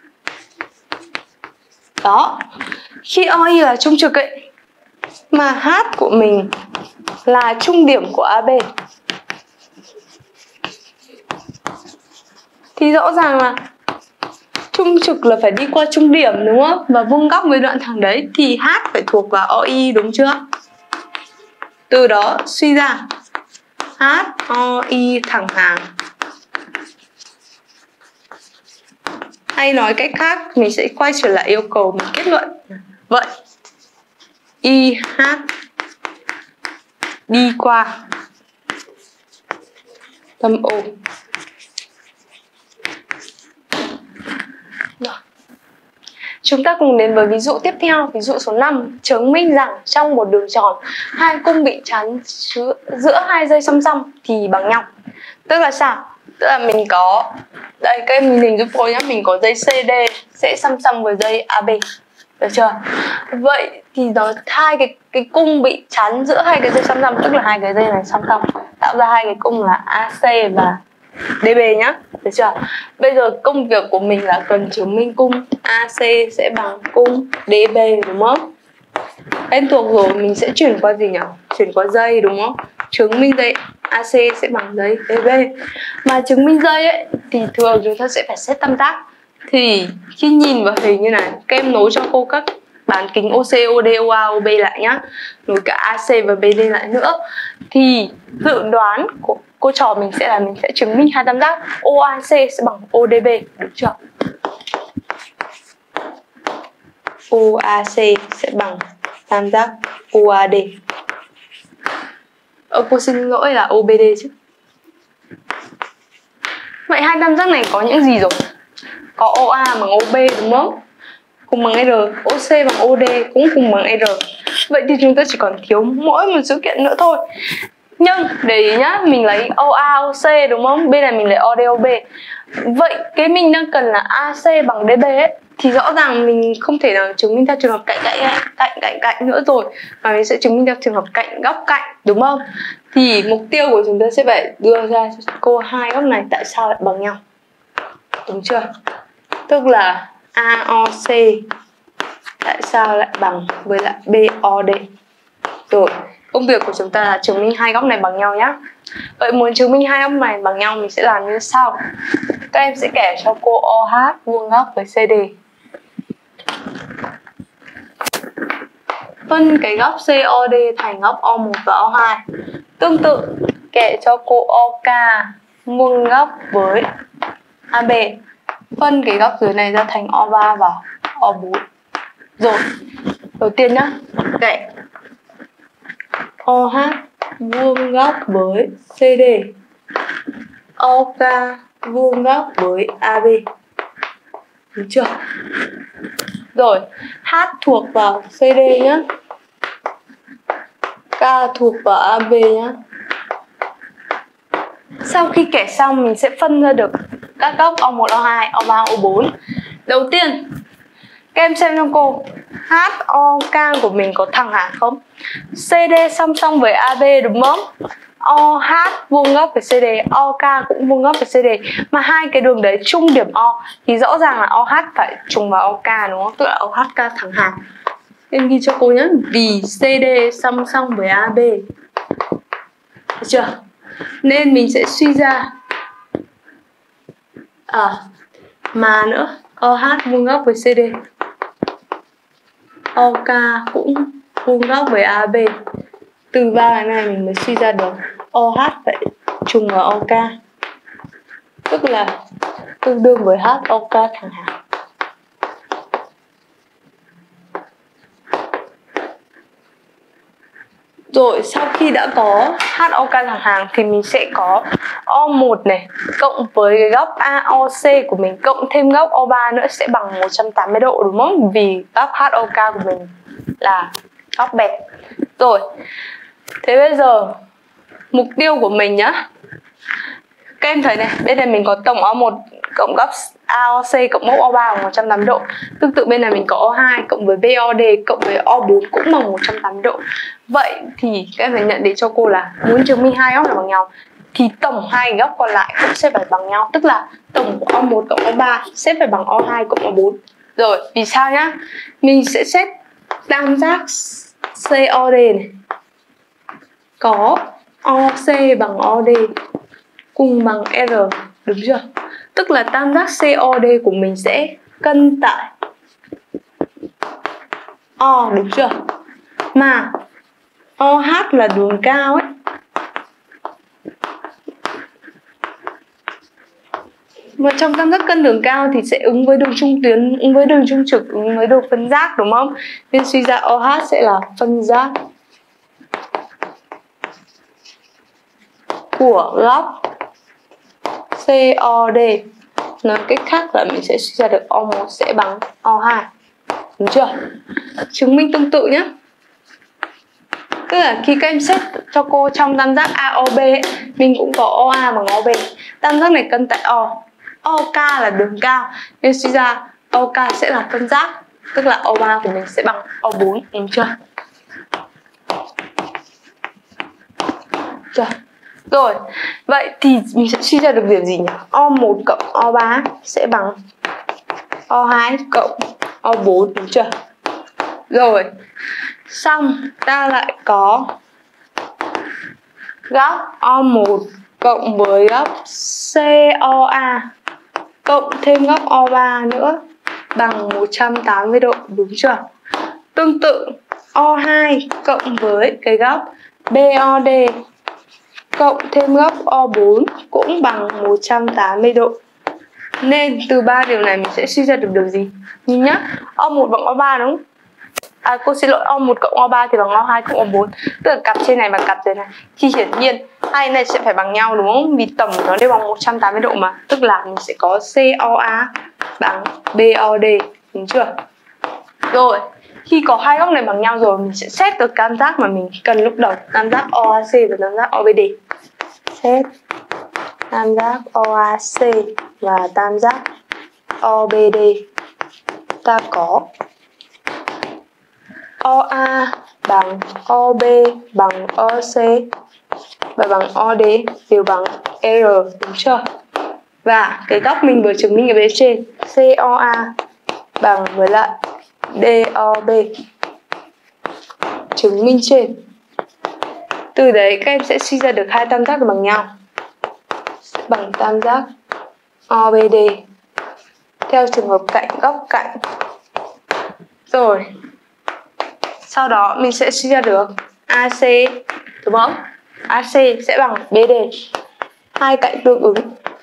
Đó. Khi OI là trung trực ấy mà H của mình là trung điểm của AB thì rõ ràng là trung trực là phải đi qua trung điểm đúng không? Và vuông góc với đoạn thẳng đấy thì H phải thuộc vào OI đúng chưa? Từ đó suy ra HOI thẳng hàng. Hay nói cách khác, mình sẽ quay trở lại yêu cầu mình kết luận. Vậy IH đi qua tâm O. Rồi. Chúng ta cùng đến với ví dụ tiếp theo, ví dụ số 5, chứng minh rằng trong một đường tròn hai cung bị chắn giữa hai dây song song thì bằng nhau. Tức là sao? Tức là mình có đây, các em nhìn giúp tôi nhé, mình có dây CD sẽ song song với dây AB. Được chưa? Vậy thì nó hai cái cung bị chắn giữa hai cái dây song song, tức là hai cái dây này song song tạo ra hai cái cung là AC và DB nhá. Được chưa? Bây giờ công việc của mình là cần chứng minh cung AC sẽ bằng cung DB đúng không? Quen thuộc rồi, mình sẽ chuyển qua gì nhỉ? Chuyển qua dây đúng không? Chứng minh dây AC sẽ bằng dây DB. Mà chứng minh dây ấy thì thường chúng ta sẽ phải xét tam giác. Thì khi nhìn vào hình như này, các em nối cho cô các bán kính OC, OD, OA, OB lại nhá. Nối cả AC và BD lại nữa. Thì dự đoán của cô trò mình sẽ là mình sẽ chứng minh hai tam giác OAC sẽ bằng ODB, được chưa? OAC sẽ bằng tam giác OAD. Cô xin lỗi là OBD chứ. Vậy hai tam giác này có những gì rồi? Có OA bằng OB đúng không? Cùng bằng R, OC bằng OD cũng cùng bằng R. Vậy thì chúng ta chỉ còn thiếu mỗi một sự kiện nữa thôi. Nhưng để ý nhá, mình lấy OA, OC đúng không? Bên này mình lấy OD, OB. Vậy cái mình đang cần là AC bằng DB ấy, thì rõ ràng mình không thể nào chứng minh theo trường hợp cạnh nữa rồi, mà mình sẽ chứng minh theo trường hợp cạnh góc cạnh đúng không? Thì mục tiêu của chúng ta sẽ phải đưa ra cho cô hai góc này tại sao lại bằng nhau, đúng chưa? Tức là AOC tại sao lại bằng với lại BOD. Rồi Công việc của chúng ta là chứng minh hai góc này bằng nhau nhé. Vậy muốn chứng minh hai góc này bằng nhau mình sẽ làm như sau. Các em sẽ kẻ cho cô OH vuông góc với CD. Phân cái góc COD thành góc O1 và O2. Tương tự kẻ cho cô OK vuông góc với AB. Phân cái góc dưới này ra thành O3 và O4. Rồi, đầu tiên nhá, kẻ OH vuông góc với CD, OK vuông góc với AB. Đúng chưa? Rồi, H thuộc vào CD nhá, K thuộc vào AB nhá. Sau khi kẻ xong mình sẽ phân ra được các góc O1, O2, O3, O4. Đầu tiên, các em xem cho cô, HOK của mình có thẳng hàng không? CD song song với AB đúng không? OH vuông góc với CD, OK cũng vuông góc với CD. Mà hai cái đường đấy chung điểm O thì rõ ràng là OH phải trùng vào OK đúng không? Tức là OHK thẳng hàng. Em ghi cho cô nhé, vì CD song song với AB. Được chưa? Nên mình sẽ suy ra mà nữa, OH vuông góc với CD, OK cũng vuông góc với AB. Từ ba cái này mình mới suy ra được OH phải trùng vào OK, tức là tương đương với HOK thẳng hàng. Rồi sau khi đã có HOK thẳng hàng thì mình sẽ có O1 này cộng với cái góc AOC của mình cộng thêm góc O3 nữa sẽ bằng 180 độ đúng không? Vì góc HOK của mình là góc bẹt. Rồi, thế bây giờ mục tiêu của mình nhá. Các em thấy này, bên này mình có tổng O1 cộng góc AOC cộng góc O3 bằng 180 độ. Tương tự bên này mình có O2 cộng với BOD cộng với O4 cũng bằng 180 độ. Vậy thì các em phải nhận định cho cô là muốn chứng minh hai góc này bằng nhau thì tổng hai góc còn lại cũng sẽ phải bằng nhau. Tức là tổng của O1 cộng O3 sẽ phải bằng O2 cộng O4. Rồi, vì sao nhá? Mình sẽ xét tam giác COD này có OC bằng OD cùng bằng R, đúng chưa? Tức là tam giác COD của mình sẽ cân tại O, đúng chưa? Mà OH là đường cao ấy, mà trong tam giác cân đường cao thì sẽ ứng với đường trung tuyến, ứng với đường trung trực, ứng với đường phân giác đúng không? Nên suy ra OH sẽ là phân giác của góc COD. Nói cách khác là mình sẽ suy ra được O1 sẽ bằng O2. Đúng chưa? Chứng minh tương tự nhé. Tức là khi các em xét cho cô trong tam giác AOB ấy, mình cũng có OA bằng OB. Tam giác này cân tại O. OK là đường cao nên suy ra OK sẽ là phân giác, tức là O3 của mình sẽ bằng O4, đúng chưa? Rồi, vậy thì mình sẽ suy ra được điểm gì nhỉ? O1 cộng O3 sẽ bằng O2 cộng O4, đúng chưa? Rồi, xong ta lại có góc O1 cộng với góc COA cộng thêm góc O3 nữa bằng 180 độ, đúng chưa? Tương tự O2 cộng với cái góc BOD cộng thêm góc O4 cũng bằng 180 độ. Nên từ ba điều này mình sẽ suy ra được điều gì? Nhìn nhá, O1 bằng O3 đúng không? Cô xin lỗi, O1 cộng O3 thì bằng O2 cộng O4. Tức là cặp trên này và cặp trên này. Thì hiển nhiên hai này sẽ phải bằng nhau đúng không? Vì tổng của nó đều bằng 180 độ mà. Tức là mình sẽ có COA bằng BOD, đúng chưa? Rồi, khi có hai góc này bằng nhau rồi mình sẽ xét được tam giác mà mình cần lúc đầu, tam giác OAC và tam giác OBD. Xét tam giác OAC và tam giác OBD. Ta có OA bằng OB bằng OC và bằng OD đều bằng R, đúng chưa? Và cái góc mình vừa chứng minh ở bên trên COA bằng với lại DOB chứng minh trên Từ đấy các em sẽ suy ra được hai tam giác bằng nhau, bằng tam giác OBD theo trường hợp cạnh góc cạnh. Rồi sau đó mình sẽ suy ra được AC, đúng không? AC sẽ bằng BD, hai cạnh tương ứng.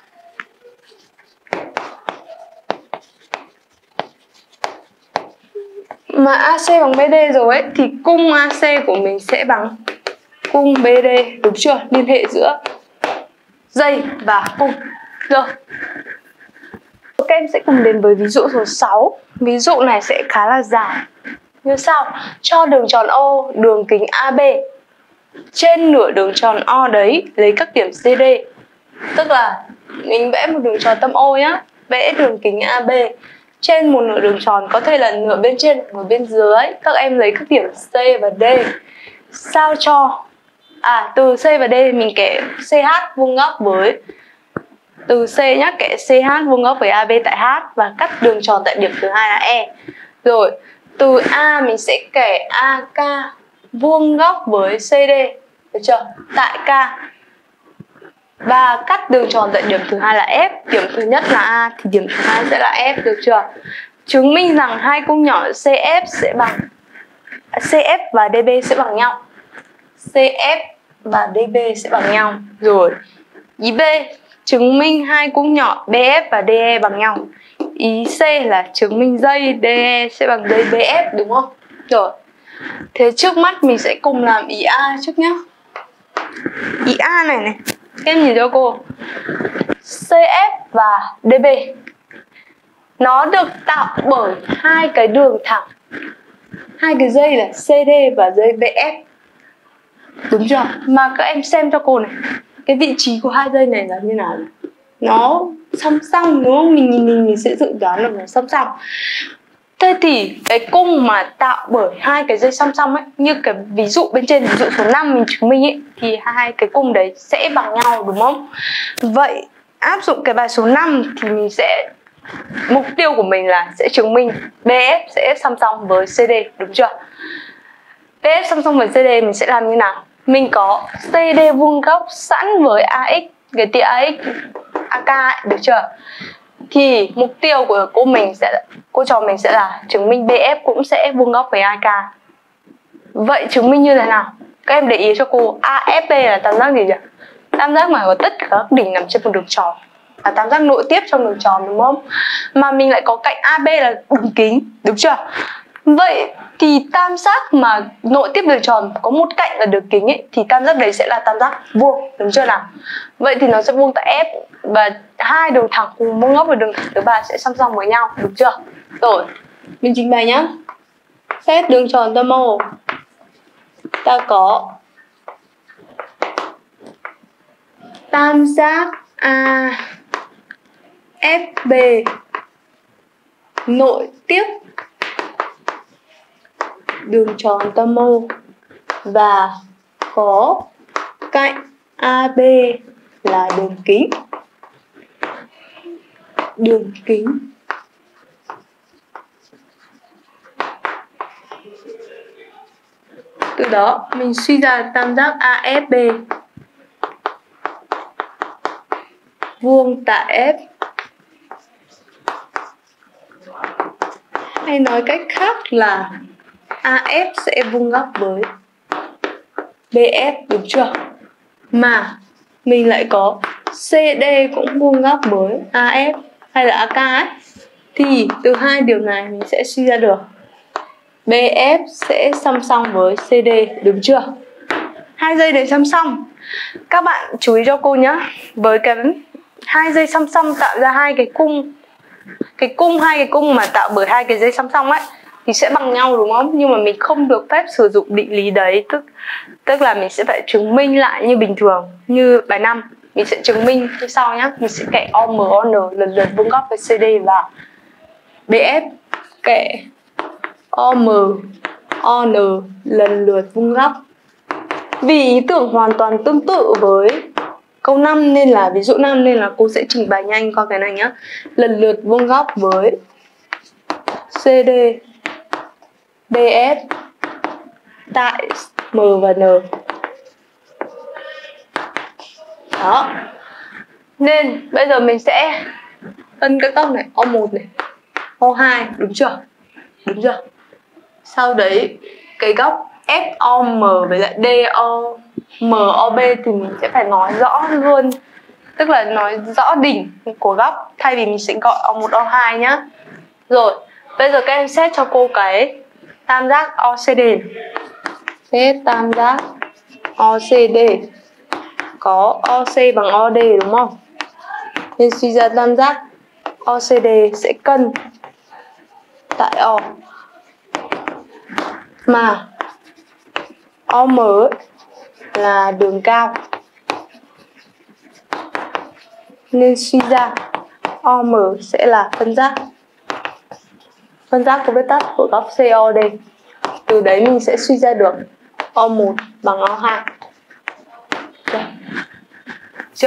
Mà AC bằng BD rồi ấy, thì cung AC của mình sẽ bằng cung BD, đúng chưa? Liên hệ giữa dây và cung. Rồi, các em sẽ cùng đến với ví dụ số 6. Ví dụ này sẽ khá là dài. Như sau: cho đường tròn O, đường kính AB. Trên nửa đường tròn O đấy lấy các điểm CD. Tức là mình vẽ một đường tròn tâm O nhá, vẽ đường kính AB trên một nửa đường tròn, có thể là nửa bên trên, nửa bên dưới. Các em lấy các điểm C và D. Sao cho từ C và D mình kẻ CH vuông góc với từ C nhá, kẻ CH vuông góc với AB tại H và cắt đường tròn tại điểm thứ hai là E. Rồi, từ A mình sẽ kẻ AK vuông góc với CD, được chưa? Tại K. Và cắt đường tròn tại điểm thứ hai là F. Điểm thứ nhất là A thì điểm thứ hai sẽ là F, được chưa? Chứng minh rằng hai cung nhỏ CF sẽ bằng CF và DB sẽ bằng nhau. CF và DB sẽ bằng nhau. Rồi, ý B chứng minh hai cung nhỏ BF và DE bằng nhau. Ý C là chứng minh dây DE sẽ bằng dây BF, đúng không? Rồi, thế trước mắt mình sẽ cùng làm ý A trước nhá. Ý A này này, các em nhìn cho cô. CF và DB nó được tạo bởi hai cái đường thẳng, hai cái dây là CD và dây BF, đúng chưa? Mà các em xem cho cô này, cái vị trí của hai dây này là như nào này? Nó song song, đúng không? Mình sẽ dự đoán là nó song song. Thế thì cái cung mà tạo bởi hai cái dây song song ấy, như cái ví dụ bên trên, ví dụ số 5 mình chứng minh ấy, thì hai cái cung đấy sẽ bằng nhau, đúng không? Vậy áp dụng cái bài số 5 thì mình sẽ, mục tiêu của mình là sẽ chứng minh BF sẽ song song với CD, đúng chưa? BF song song với CD mình sẽ làm như nào? Mình có CD vuông góc sẵn với AX, cái tia AX, AK ấy, được chưa? Thì mục tiêu của cô trò mình sẽ là chứng minh BF cũng sẽ vuông góc với AK. Vậy chứng minh như thế nào? Các em để ý cho cô, AFP là tam giác gì nhỉ? Tam giác mà có tất cả các đỉnh nằm trên một đường tròn, là tam giác nội tiếp trong đường tròn, đúng không? Mà mình lại có cạnh AB là đường kính, đúng chưa? Vậy thì tam giác mà nội tiếp đường tròn có một cạnh là đường kính ấy, thì tam giác đấy sẽ là tam giác vuông, đúng chưa nào? Vậy thì nó sẽ vuông tại F và hai đường thẳng cùng vuông góc với đường thẳng thứ ba sẽ song song với nhau, đúng chưa? Rồi, mình trình bày nhá. Xét đường tròn tâm O, ta có tam giác AFB nội tiếp đường tròn tâm O và có cạnh AB là đường kính. Từ đó mình suy ra tam giác AFB vuông tại F. Hay nói cách khác là AF sẽ vuông góc với BF, đúng chưa? Mà mình lại có CD cũng vuông góc với AF hay là AK ấy. Thì từ hai điều này mình sẽ suy ra được BF sẽ song song với CD, đúng chưa? Hai dây đấy song song. Các bạn chú ý cho cô nhé. Với cái hai dây song song tạo ra hai cái cung. Hai cái cung mà tạo bởi hai cái dây song song ấy thì sẽ bằng nhau, đúng không? Nhưng mà mình không được phép sử dụng định lý đấy, tức là mình sẽ phải chứng minh lại như bình thường. Như bài 5 mình sẽ chứng minh như sau nhé. Mình sẽ kẻ OM, ON lần lượt vuông góc với CD và BF kẻ OM, ON lần lượt vuông góc. Vì ý tưởng hoàn toàn tương tự với câu 5 nên là ví dụ 5 nên là cô sẽ trình bày nhanh qua cái này nhé. Lần lượt vuông góc với CD, BF tại M và N. Đó. Nên bây giờ mình sẽ phân cái góc này O1 này, O2, đúng chưa? Đúng chưa? Sau đấy cái góc FOM với lại DOMOB thì mình sẽ phải nói rõ luôn, tức là nói rõ đỉnh của góc thay vì mình sẽ gọi O1, O2 nhá. Rồi, bây giờ các em xét cho cô cái tam giác OCD. Xét tam giác OCD có OC bằng OD đúng không? Nên suy ra tam giác OCD sẽ cân tại O. Mà OM là đường cao, nên suy ra OM sẽ là phân giác. Phân giác của viết tắt của góc COD. Từ đấy mình sẽ suy ra được O1 bằng O2. Chưa?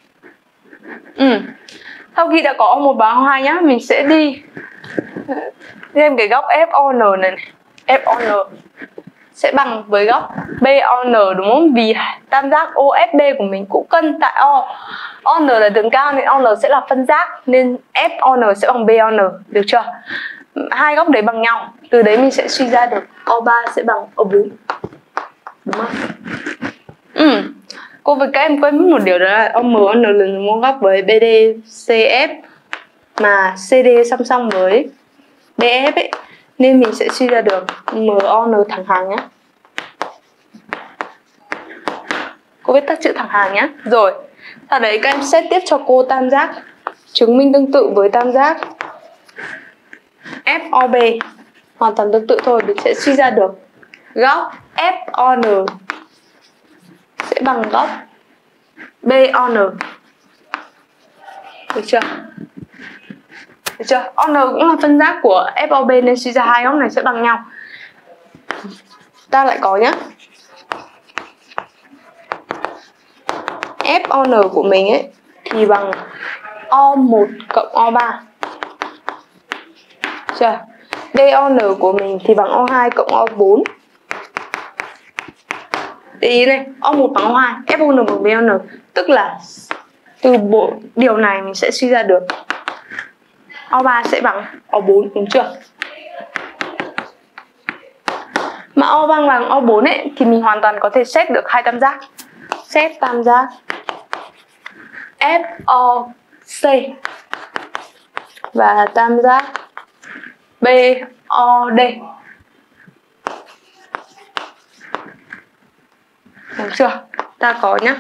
Sau khi đã có O1 bằng O2 nhá, mình sẽ đi thêm cái góc FON này, FON sẽ bằng với góc BON đúng không? Vì tam giác OFB của mình cũng cân tại O. ON là đường cao nên ON sẽ là phân giác, nên FON sẽ bằng BON, được chưa? Hai góc đấy bằng nhau, từ đấy mình sẽ suy ra được O3 sẽ bằng O4, đúng không? Cô với các em quên mất một điều, đó là OM, ON là môn góc với BD, CF mà CD song song với BF ấy, nên mình sẽ suy ra được MON thẳng hàng nhé. Cô viết tắt chữ thẳng hàng nhé. Rồi, sau đấy các em xét tiếp cho cô tam giác chứng minh tương tự với tam giác FOB. Hoàn toàn tương tự thôi, mình sẽ suy ra được góc FON sẽ bằng góc BON. Được chưa? Được chưa? ON cũng là phân giác của FOB nên suy ra hai góc này sẽ bằng nhau. Ta lại có nhá. FON của mình ấy thì bằng O1 cộng O3. Chưa? DON của mình thì bằng O2 cộng O4. Để ý này, O1 bằng O2, FON bằng BON. Tức là từ bộ điều này mình sẽ suy ra được O3 sẽ bằng O4, đúng chưa? Mà O3 bằng O4 ấy thì mình hoàn toàn có thể xét được hai tam giác. Xét tam giác FOC và tam giác BOD. Đúng chưa? Ta có nhá.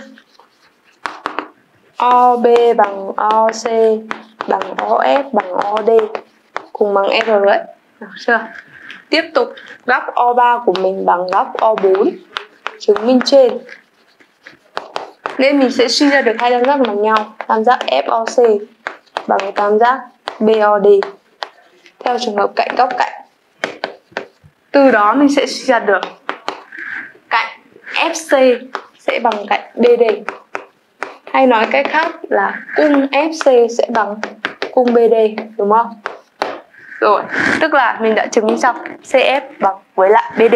OB bằng OC bằng OF bằng OD cùng bằng R ấy. Được chưa? Tiếp tục góc O3 của mình bằng góc O4 chứng minh trên. Nên mình sẽ suy ra được hai tam giác bằng nhau. Tam giác FOC bằng tam giác BOD theo trường hợp cạnh góc cạnh. Từ đó mình sẽ suy ra được cạnh FC sẽ bằng cạnh BD. Hay nói cách khác là cung FC sẽ bằng cung BD, đúng không? Rồi, tức là mình đã chứng minh xong CF bằng với lại BD.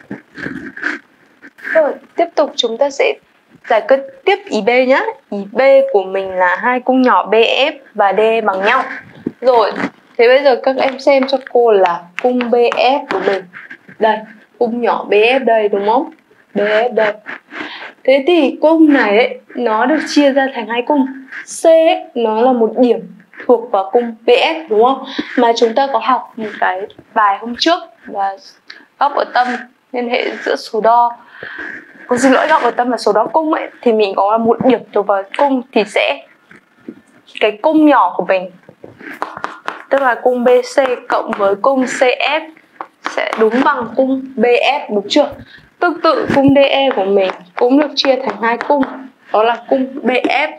Rồi, tiếp tục chúng ta sẽ giải quyết tiếp ý B nhé. Ý B của mình là hai cung nhỏ BF và D bằng nhau. Rồi, thế bây giờ các em xem cho cô là cung BF của mình. Đây, cung nhỏ BF đây đúng không? BF đây. Thế thì cung này ấy, nó được chia ra thành hai cung. C ấy, nó là một điểm thuộc vào cung BF đúng không? Mà chúng ta có học một cái bài hôm trước là góc ở tâm liên hệ giữa số đo. Cô xin lỗi, góc ở tâm và số đo cung ấy thì mình có một điểm thuộc vào cung thì sẽ cái cung nhỏ của mình, tức là cung BC cộng với cung CF sẽ đúng bằng cung BF, đúng chưa? Tương tự cung DE của mình cũng được chia thành hai cung, đó là cung BF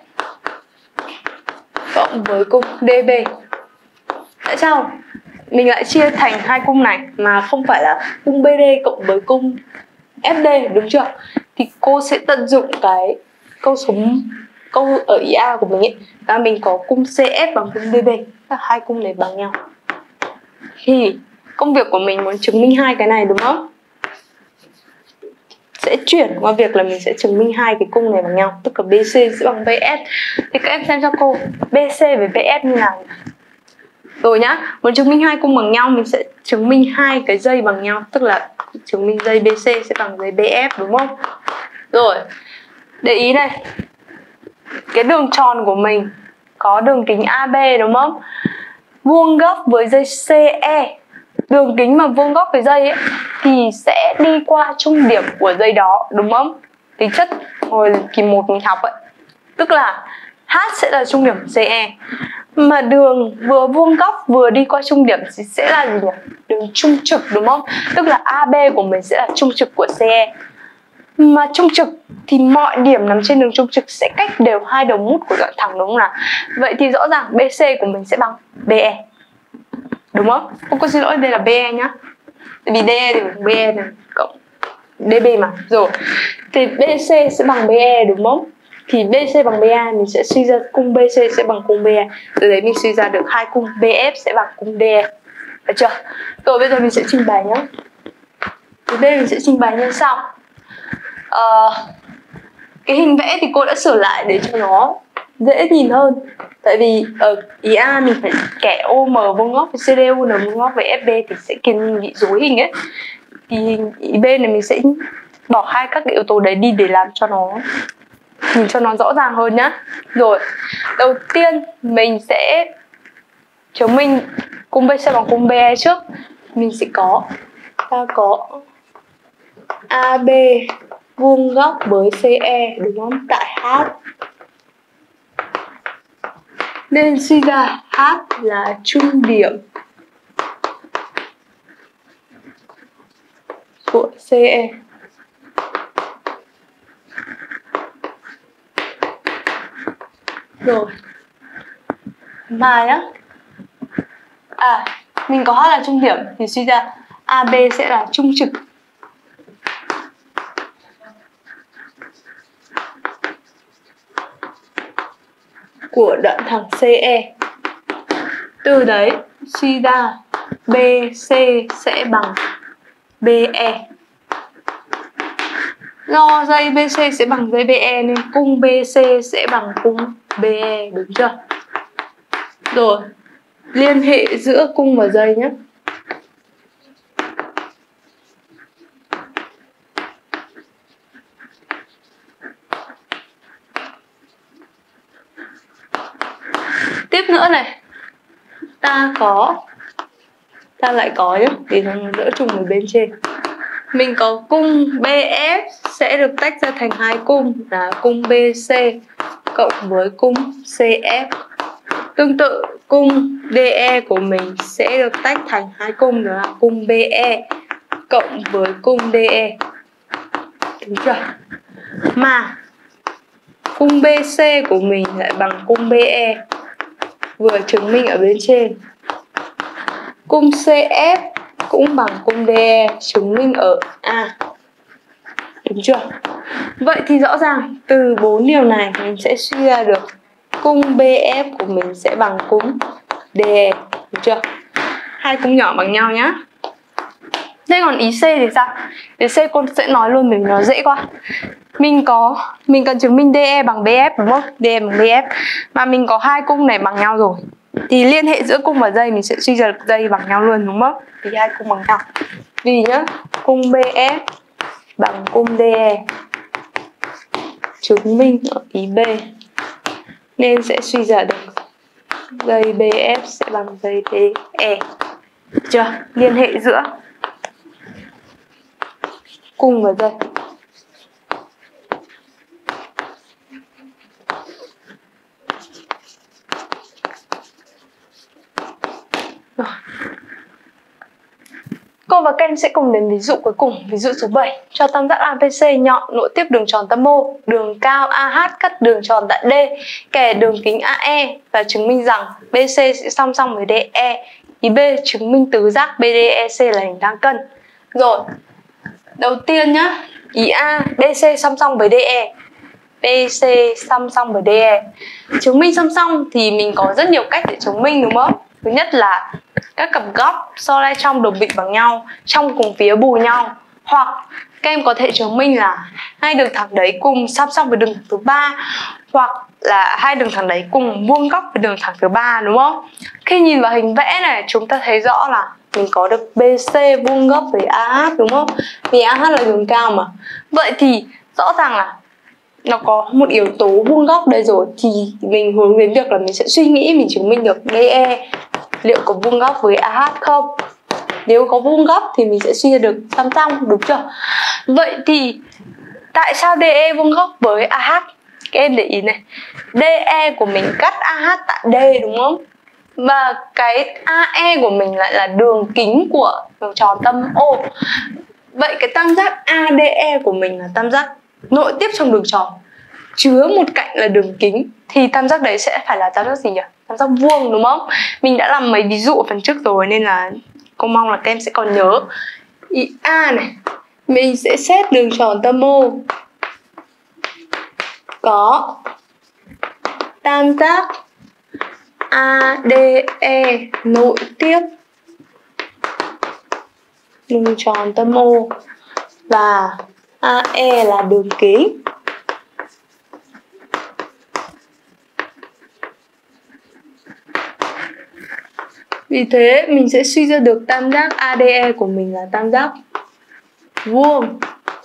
cộng với cung DB. Tại sao mình lại chia thành hai cung này mà không phải là cung BD cộng với cung FD, đúng chưa? Thì cô sẽ tận dụng cái câu ở ý A của mình ấy, là mình có cung CF bằng cung DB, các hai cung này bằng nhau. Thì công việc của mình muốn chứng minh hai cái này đúng không? Sẽ sẽ chuyển qua việc là mình sẽ chứng minh hai cái cung này bằng nhau, tức là BC sẽ bằng BS. Thì các em xem cho cô BC với BS như nào. Rồi nhá, muốn chứng minh hai cung bằng nhau mình sẽ chứng minh hai cái dây bằng nhau, tức là chứng minh dây BC sẽ bằng dây BF, đúng không? Rồi, để ý này, cái đường tròn của mình có đường kính AB đúng không? Vuông góc với dây CE. Đường kính mà vuông góc với dây ấy thì sẽ đi qua trung điểm của dây đó, đúng không? Tính chất hồi kỳ 1 mình học ấy, tức là H sẽ là trung điểm CE. Mà đường vừa vuông góc vừa đi qua trung điểm thì sẽ là gì nhỉ? Đường trung trực, đúng không? Tức là AB của mình sẽ là trung trực của CE. Mà trung trực thì mọi điểm nằm trên đường trung trực sẽ cách đều hai đầu mút của đoạn thẳng, đúng không nào? Vậy thì rõ ràng BC của mình sẽ bằng BE, đúng không? Cô xin lỗi, đây là BE nhá. Tại vì DE thì bằng BE này cộng DB mà. Rồi, thì BC sẽ bằng BE, đúng không? Thì BC bằng BA mình sẽ suy ra cung BC sẽ bằng cung BE. Từ đấy mình suy ra được hai cung BF sẽ bằng cung DE. Được chưa? Rồi bây giờ mình sẽ trình bày nhá. Từ đây mình sẽ trình bày như sau. Cái hình vẽ thì cô đã sửa lại để cho nó dễ nhìn hơn. Tại vì ở ý A mình phải kẻ OM vuông góc với CDU là vuông góc với FB thì sẽ khiến bị rối hình ấy. Thì ý B này mình sẽ bỏ hai các cái yếu tố đấy đi để làm cho nó nhìn cho nó rõ ràng hơn nhá. Rồi, đầu tiên mình sẽ chứng minh cung BC bằng cung BE trước. Mình sẽ ta có AB vuông góc với CE, đúng không? Tại H nên suy ra H là trung điểm của CE. Rồi, mà nhá, mình có H là trung điểm thì suy ra AB sẽ là trung trực của đoạn thẳng CE. Từ đấy suy ra BC sẽ bằng BE. Do dây BC sẽ bằng dây BE nên cung BC sẽ bằng cung BE, đúng chưa? Rồi, liên hệ giữa cung và dây nhé. Tiếp nữa này, ta lại có nhé, để nó đỡ trùng ở bên trên. Mình có cung BF sẽ được tách ra thành hai cung là cung BC cộng với cung CF. Tương tự cung DE của mình sẽ được tách thành hai cung đó là cung BE cộng với cung DE. Đúng chưa? Mà cung BC của mình lại bằng cung BE, vừa chứng minh ở bên trên. Cung CF cũng bằng cung DE, chứng minh ở A. Đúng chưa? Vậy thì rõ ràng từ 4 điều này mình sẽ suy ra được cung BF của mình sẽ bằng cung DE. Đúng chưa? Hai cung nhỏ bằng nhau nhá. Thế còn ý C thì sao? Ý C cô sẽ nói luôn mình nó dễ quá. Mình cần chứng minh DE bằng BF, đúng không? DE bằng BF. Mà mình có hai cung này bằng nhau rồi thì liên hệ giữa cung và dây mình sẽ suy ra được dây bằng nhau luôn, đúng không? Thì hai cung bằng nhau. Vì nhá, cung BF bằng cung DE chứng minh ở ý B nên sẽ suy ra được dây BF sẽ bằng dây DE. Được chưa? Liên hệ giữa cung và dây. Rồi. Cô và các em sẽ cùng đến ví dụ cuối cùng, ví dụ số 7. Cho tam giác ABC nhọn nội tiếp đường tròn tam O, đường cao AH cắt đường tròn tại D, kẻ đường kính AE và chứng minh rằng BC sẽ song song với DE. Ý B chứng minh tứ giác BDEC là hình thang cân. Rồi, đầu tiên nhá, ý A, BC song song với DE. BC song song với DE. Chứng minh song song thì mình có rất nhiều cách để chứng minh, đúng không? Thứ nhất là các cặp góc so ra trong đồng vị bằng nhau, trong cùng phía bù nhau, hoặc các em có thể chứng minh là hai đường thẳng đấy cùng song song với đường thẳng thứ ba, hoặc là hai đường thẳng đấy cùng vuông góc với đường thẳng thứ ba, đúng không? Khi nhìn vào hình vẽ này, chúng ta thấy rõ là mình có được BC vuông góc với AH, đúng không? Vì AH là đường cao mà. Vậy thì rõ ràng là nó có một yếu tố vuông góc đây rồi, thì mình hướng đến việc là mình sẽ suy nghĩ, mình chứng minh được DE liệu có vuông góc với AH không. Nếu có vuông góc thì mình sẽ suy ra được song song, đúng chưa? Vậy thì tại sao DE vuông góc với AH? Các em để ý này, DE của mình cắt AH tại D, đúng không? Và cái AE của mình lại là đường kính của đường tròn tâm O. Vậy cái tam giác ADE của mình là tam giác nội tiếp trong đường tròn, chứa một cạnh là đường kính, thì tam giác đấy sẽ phải là tam giác gì nhỉ? Tam giác vuông, đúng không? Mình đã làm mấy ví dụ ở phần trước rồi nên là cô mong là các em sẽ còn nhớ. Ý A này, mình sẽ xét đường tròn tâm O có tam giác ADE nội tiếp đường tròn tâm O và AE là đường kính. Vì thế mình sẽ suy ra được tam giác ADE của mình là tam giác vuông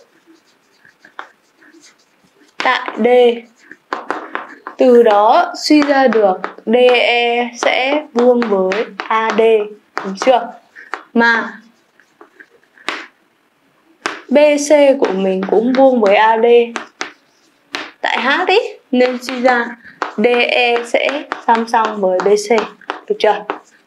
tại D. Từ đó suy ra được DE sẽ vuông với AD, đúng chưa? Mà BC của mình cũng vuông với AD tại H ý, nên suy ra DE sẽ song song với BC, được chưa?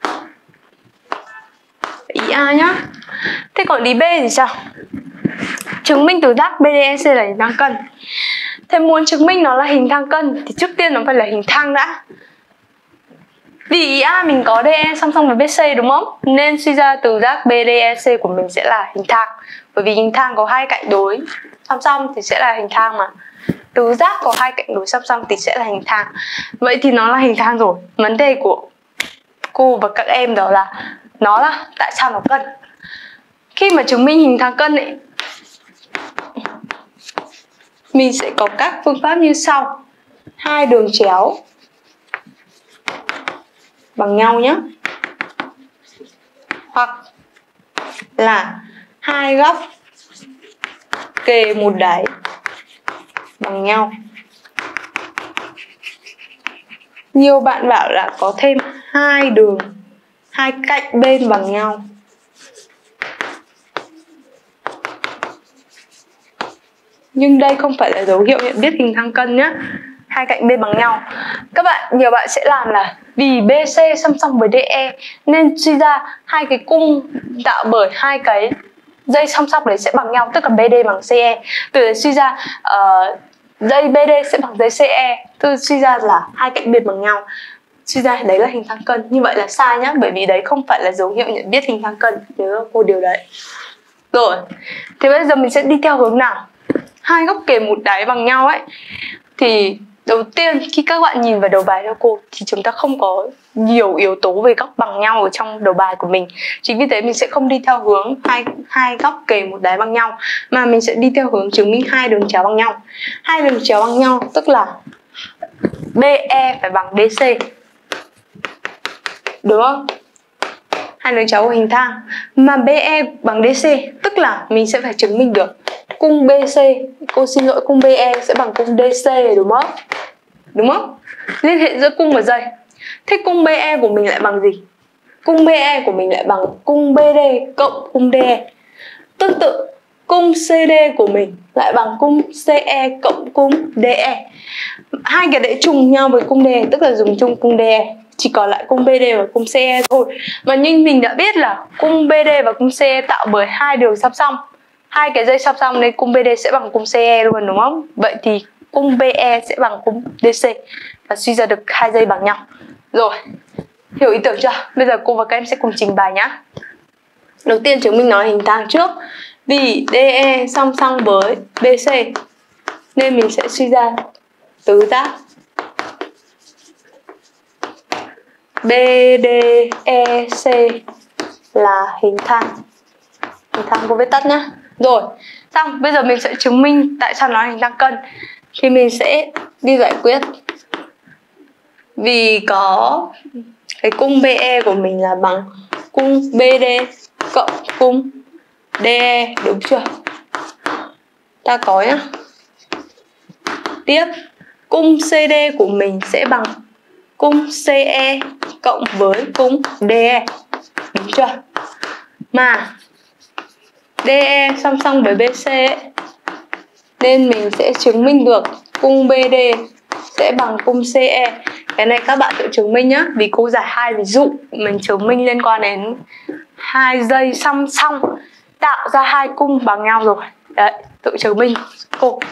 Ý A nhá. Thế còn ý B thì sao? Chứng minh tứ giác BDEC là hình thang cân. Thế muốn chứng minh nó là hình thang cân thì trước tiên nó phải là hình thang đã. Vì ý A mình có DE song song với BC, đúng không? Nên suy ra tứ giác BDEC của mình sẽ là hình thang. Bởi vì hình thang có hai cạnh đối song song thì sẽ là hình thang mà. Tứ giác có hai cạnh đối song song thì sẽ là hình thang. Vậy thì nó là hình thang rồi. Vấn đề của cô và các em đó là nó là tại sao nó cân. Khi mà chứng minh hình thang cân ấy, mình sẽ có các phương pháp như sau. Hai đường chéo bằng nhau nhé, hoặc là hai góc kề một đáy bằng nhau. Nhiều bạn bảo là có thêm hai đường, hai cạnh bên bằng nhau. Nhưng đây không phải là dấu hiệu nhận biết hình thang cân nhé. Hai cạnh bên bằng nhau. Nhiều bạn sẽ làm là vì BC song song với DE nên suy ra hai cái cung tạo bởi hai cái dây song song đấy sẽ bằng nhau, tức là BD bằng CE. Từ đấy suy ra dây BD sẽ bằng dây CE, từ suy ra là hai cạnh bên bằng nhau. Suy ra đấy là hình thang cân. Như vậy là sai nhá, bởi vì đấy không phải là dấu hiệu nhận biết hình thang cân. Nhớ cô điều đấy. Rồi, thế bây giờ mình sẽ đi theo hướng nào? Hai góc kề một đáy bằng nhau ấy, thì đầu tiên khi các bạn nhìn vào đầu bài theo cô thì chúng ta không có nhiều yếu tố về góc bằng nhau ở trong đầu bài của mình. Chính vì thế mình sẽ không đi theo hướng hai góc kề một đáy bằng nhau, mà mình sẽ đi theo hướng chứng minh hai đường chéo bằng nhau. Hai đường chéo bằng nhau tức là BE phải bằng DC, đúng không? Hai đường chéo của hình thang. Mà BE bằng DC tức là mình sẽ phải chứng minh được cung BC, cô xin lỗi, cung BE sẽ bằng cung DC, đúng không? Đúng không? Liên hệ giữa cung và dây. Thế cung BE của mình lại bằng gì? Cung BE của mình lại bằng cung BD cộng cung DE. Tương tự, cung CD của mình lại bằng cung CE cộng cung DE. Hai cái đấy trùng nhau với cung DE, tức là dùng chung cung DE. Chỉ còn lại cung BD và cung CE thôi. Và nhưng mình đã biết là cung BD và cung CE tạo bởi hai đường song song, hai cái dây song song nên cung BD sẽ bằng cung CE luôn, đúng không? Vậy thì cung BE sẽ bằng cung DC và suy ra được hai dây bằng nhau. Rồi, hiểu ý tưởng chưa? Bây giờ cô và các em sẽ cùng trình bày nhá. Đầu tiên chứng minh nó là hình thang trước. Vì DE song song với BC nên mình sẽ suy ra tứ giác BDEC là hình thang. Hình thang cô viết tắt nhá. Rồi, xong bây giờ mình sẽ chứng minh tại sao nó hình thang cân. Thì mình sẽ đi giải quyết. Vì có cái cung BE của mình là bằng cung BD cộng cung DE, đúng chưa? Ta có nhá. Tiếp, cung CD của mình sẽ bằng cung CE cộng với cung DE, đúng chưa? Mà DE song song với BC ấy, nên mình sẽ chứng minh được cung BD sẽ bằng cung CE. Cái này các bạn tự chứng minh nhá, vì cô giải 2 ví dụ mình chứng minh liên quan đến 2 dây song song tạo ra 2 cung bằng nhau rồi. Đấy, tự chứng minh cô.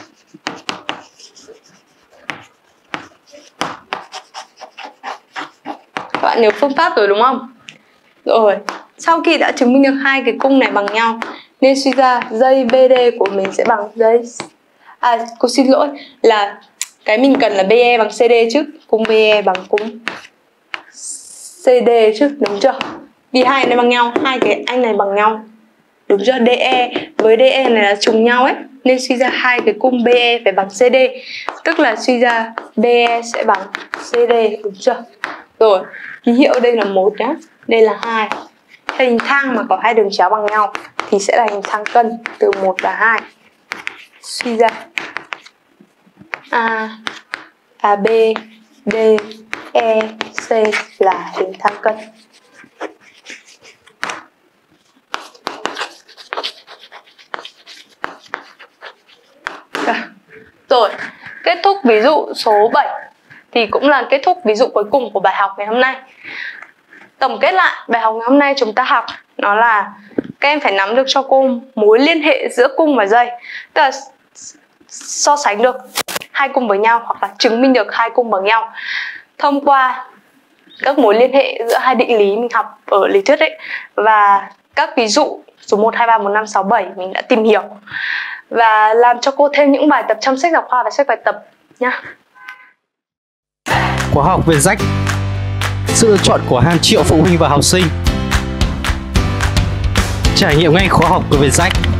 Các bạn nhớ phương pháp rồi đúng không? Rồi, sau khi đã chứng minh được 2 cái cung này bằng nhau nên suy ra dây BD của mình sẽ bằng dây... cô xin lỗi, là cái mình cần là BE bằng CD chứ. Cung BE bằng cung CD chứ, đúng chưa? Vì hai này bằng nhau, hai cái anh này bằng nhau, đúng chưa? DE với DE này là trùng nhau ấy, nên suy ra 2 cái cung BE phải bằng CD, tức là suy ra BE sẽ bằng CD, đúng chưa? Rồi, ký hiệu đây là 1 nhá, đây là 2. Hình thang mà có 2 đường chéo bằng nhau thì sẽ là hình thang cân từ 1 và 2. Suy ra A, B, D, E, C là hình thang cân. Rồi, kết thúc ví dụ số 7 thì cũng là kết thúc ví dụ cuối cùng của bài học ngày hôm nay. Tổng kết lại, bài học ngày hôm nay chúng ta học nó là các em phải nắm được cho cô mối liên hệ giữa cung và dây, tức là so sánh được 2 cung với nhau hoặc là chứng minh được 2 cung bằng nhau thông qua các mối liên hệ giữa 2 định lý mình học ở lý thuyết ấy, và các ví dụ số 1, 2, 3, 4, 5, 6, 7 mình đã tìm hiểu, và làm cho cô thêm những bài tập trong sách giáo khoa và sách bài tập nhá. Khóa học Vietjet, sự lựa chọn của hàng triệu phụ huynh và học sinh. Trải nghiệm ngay khóa học của Vietjet.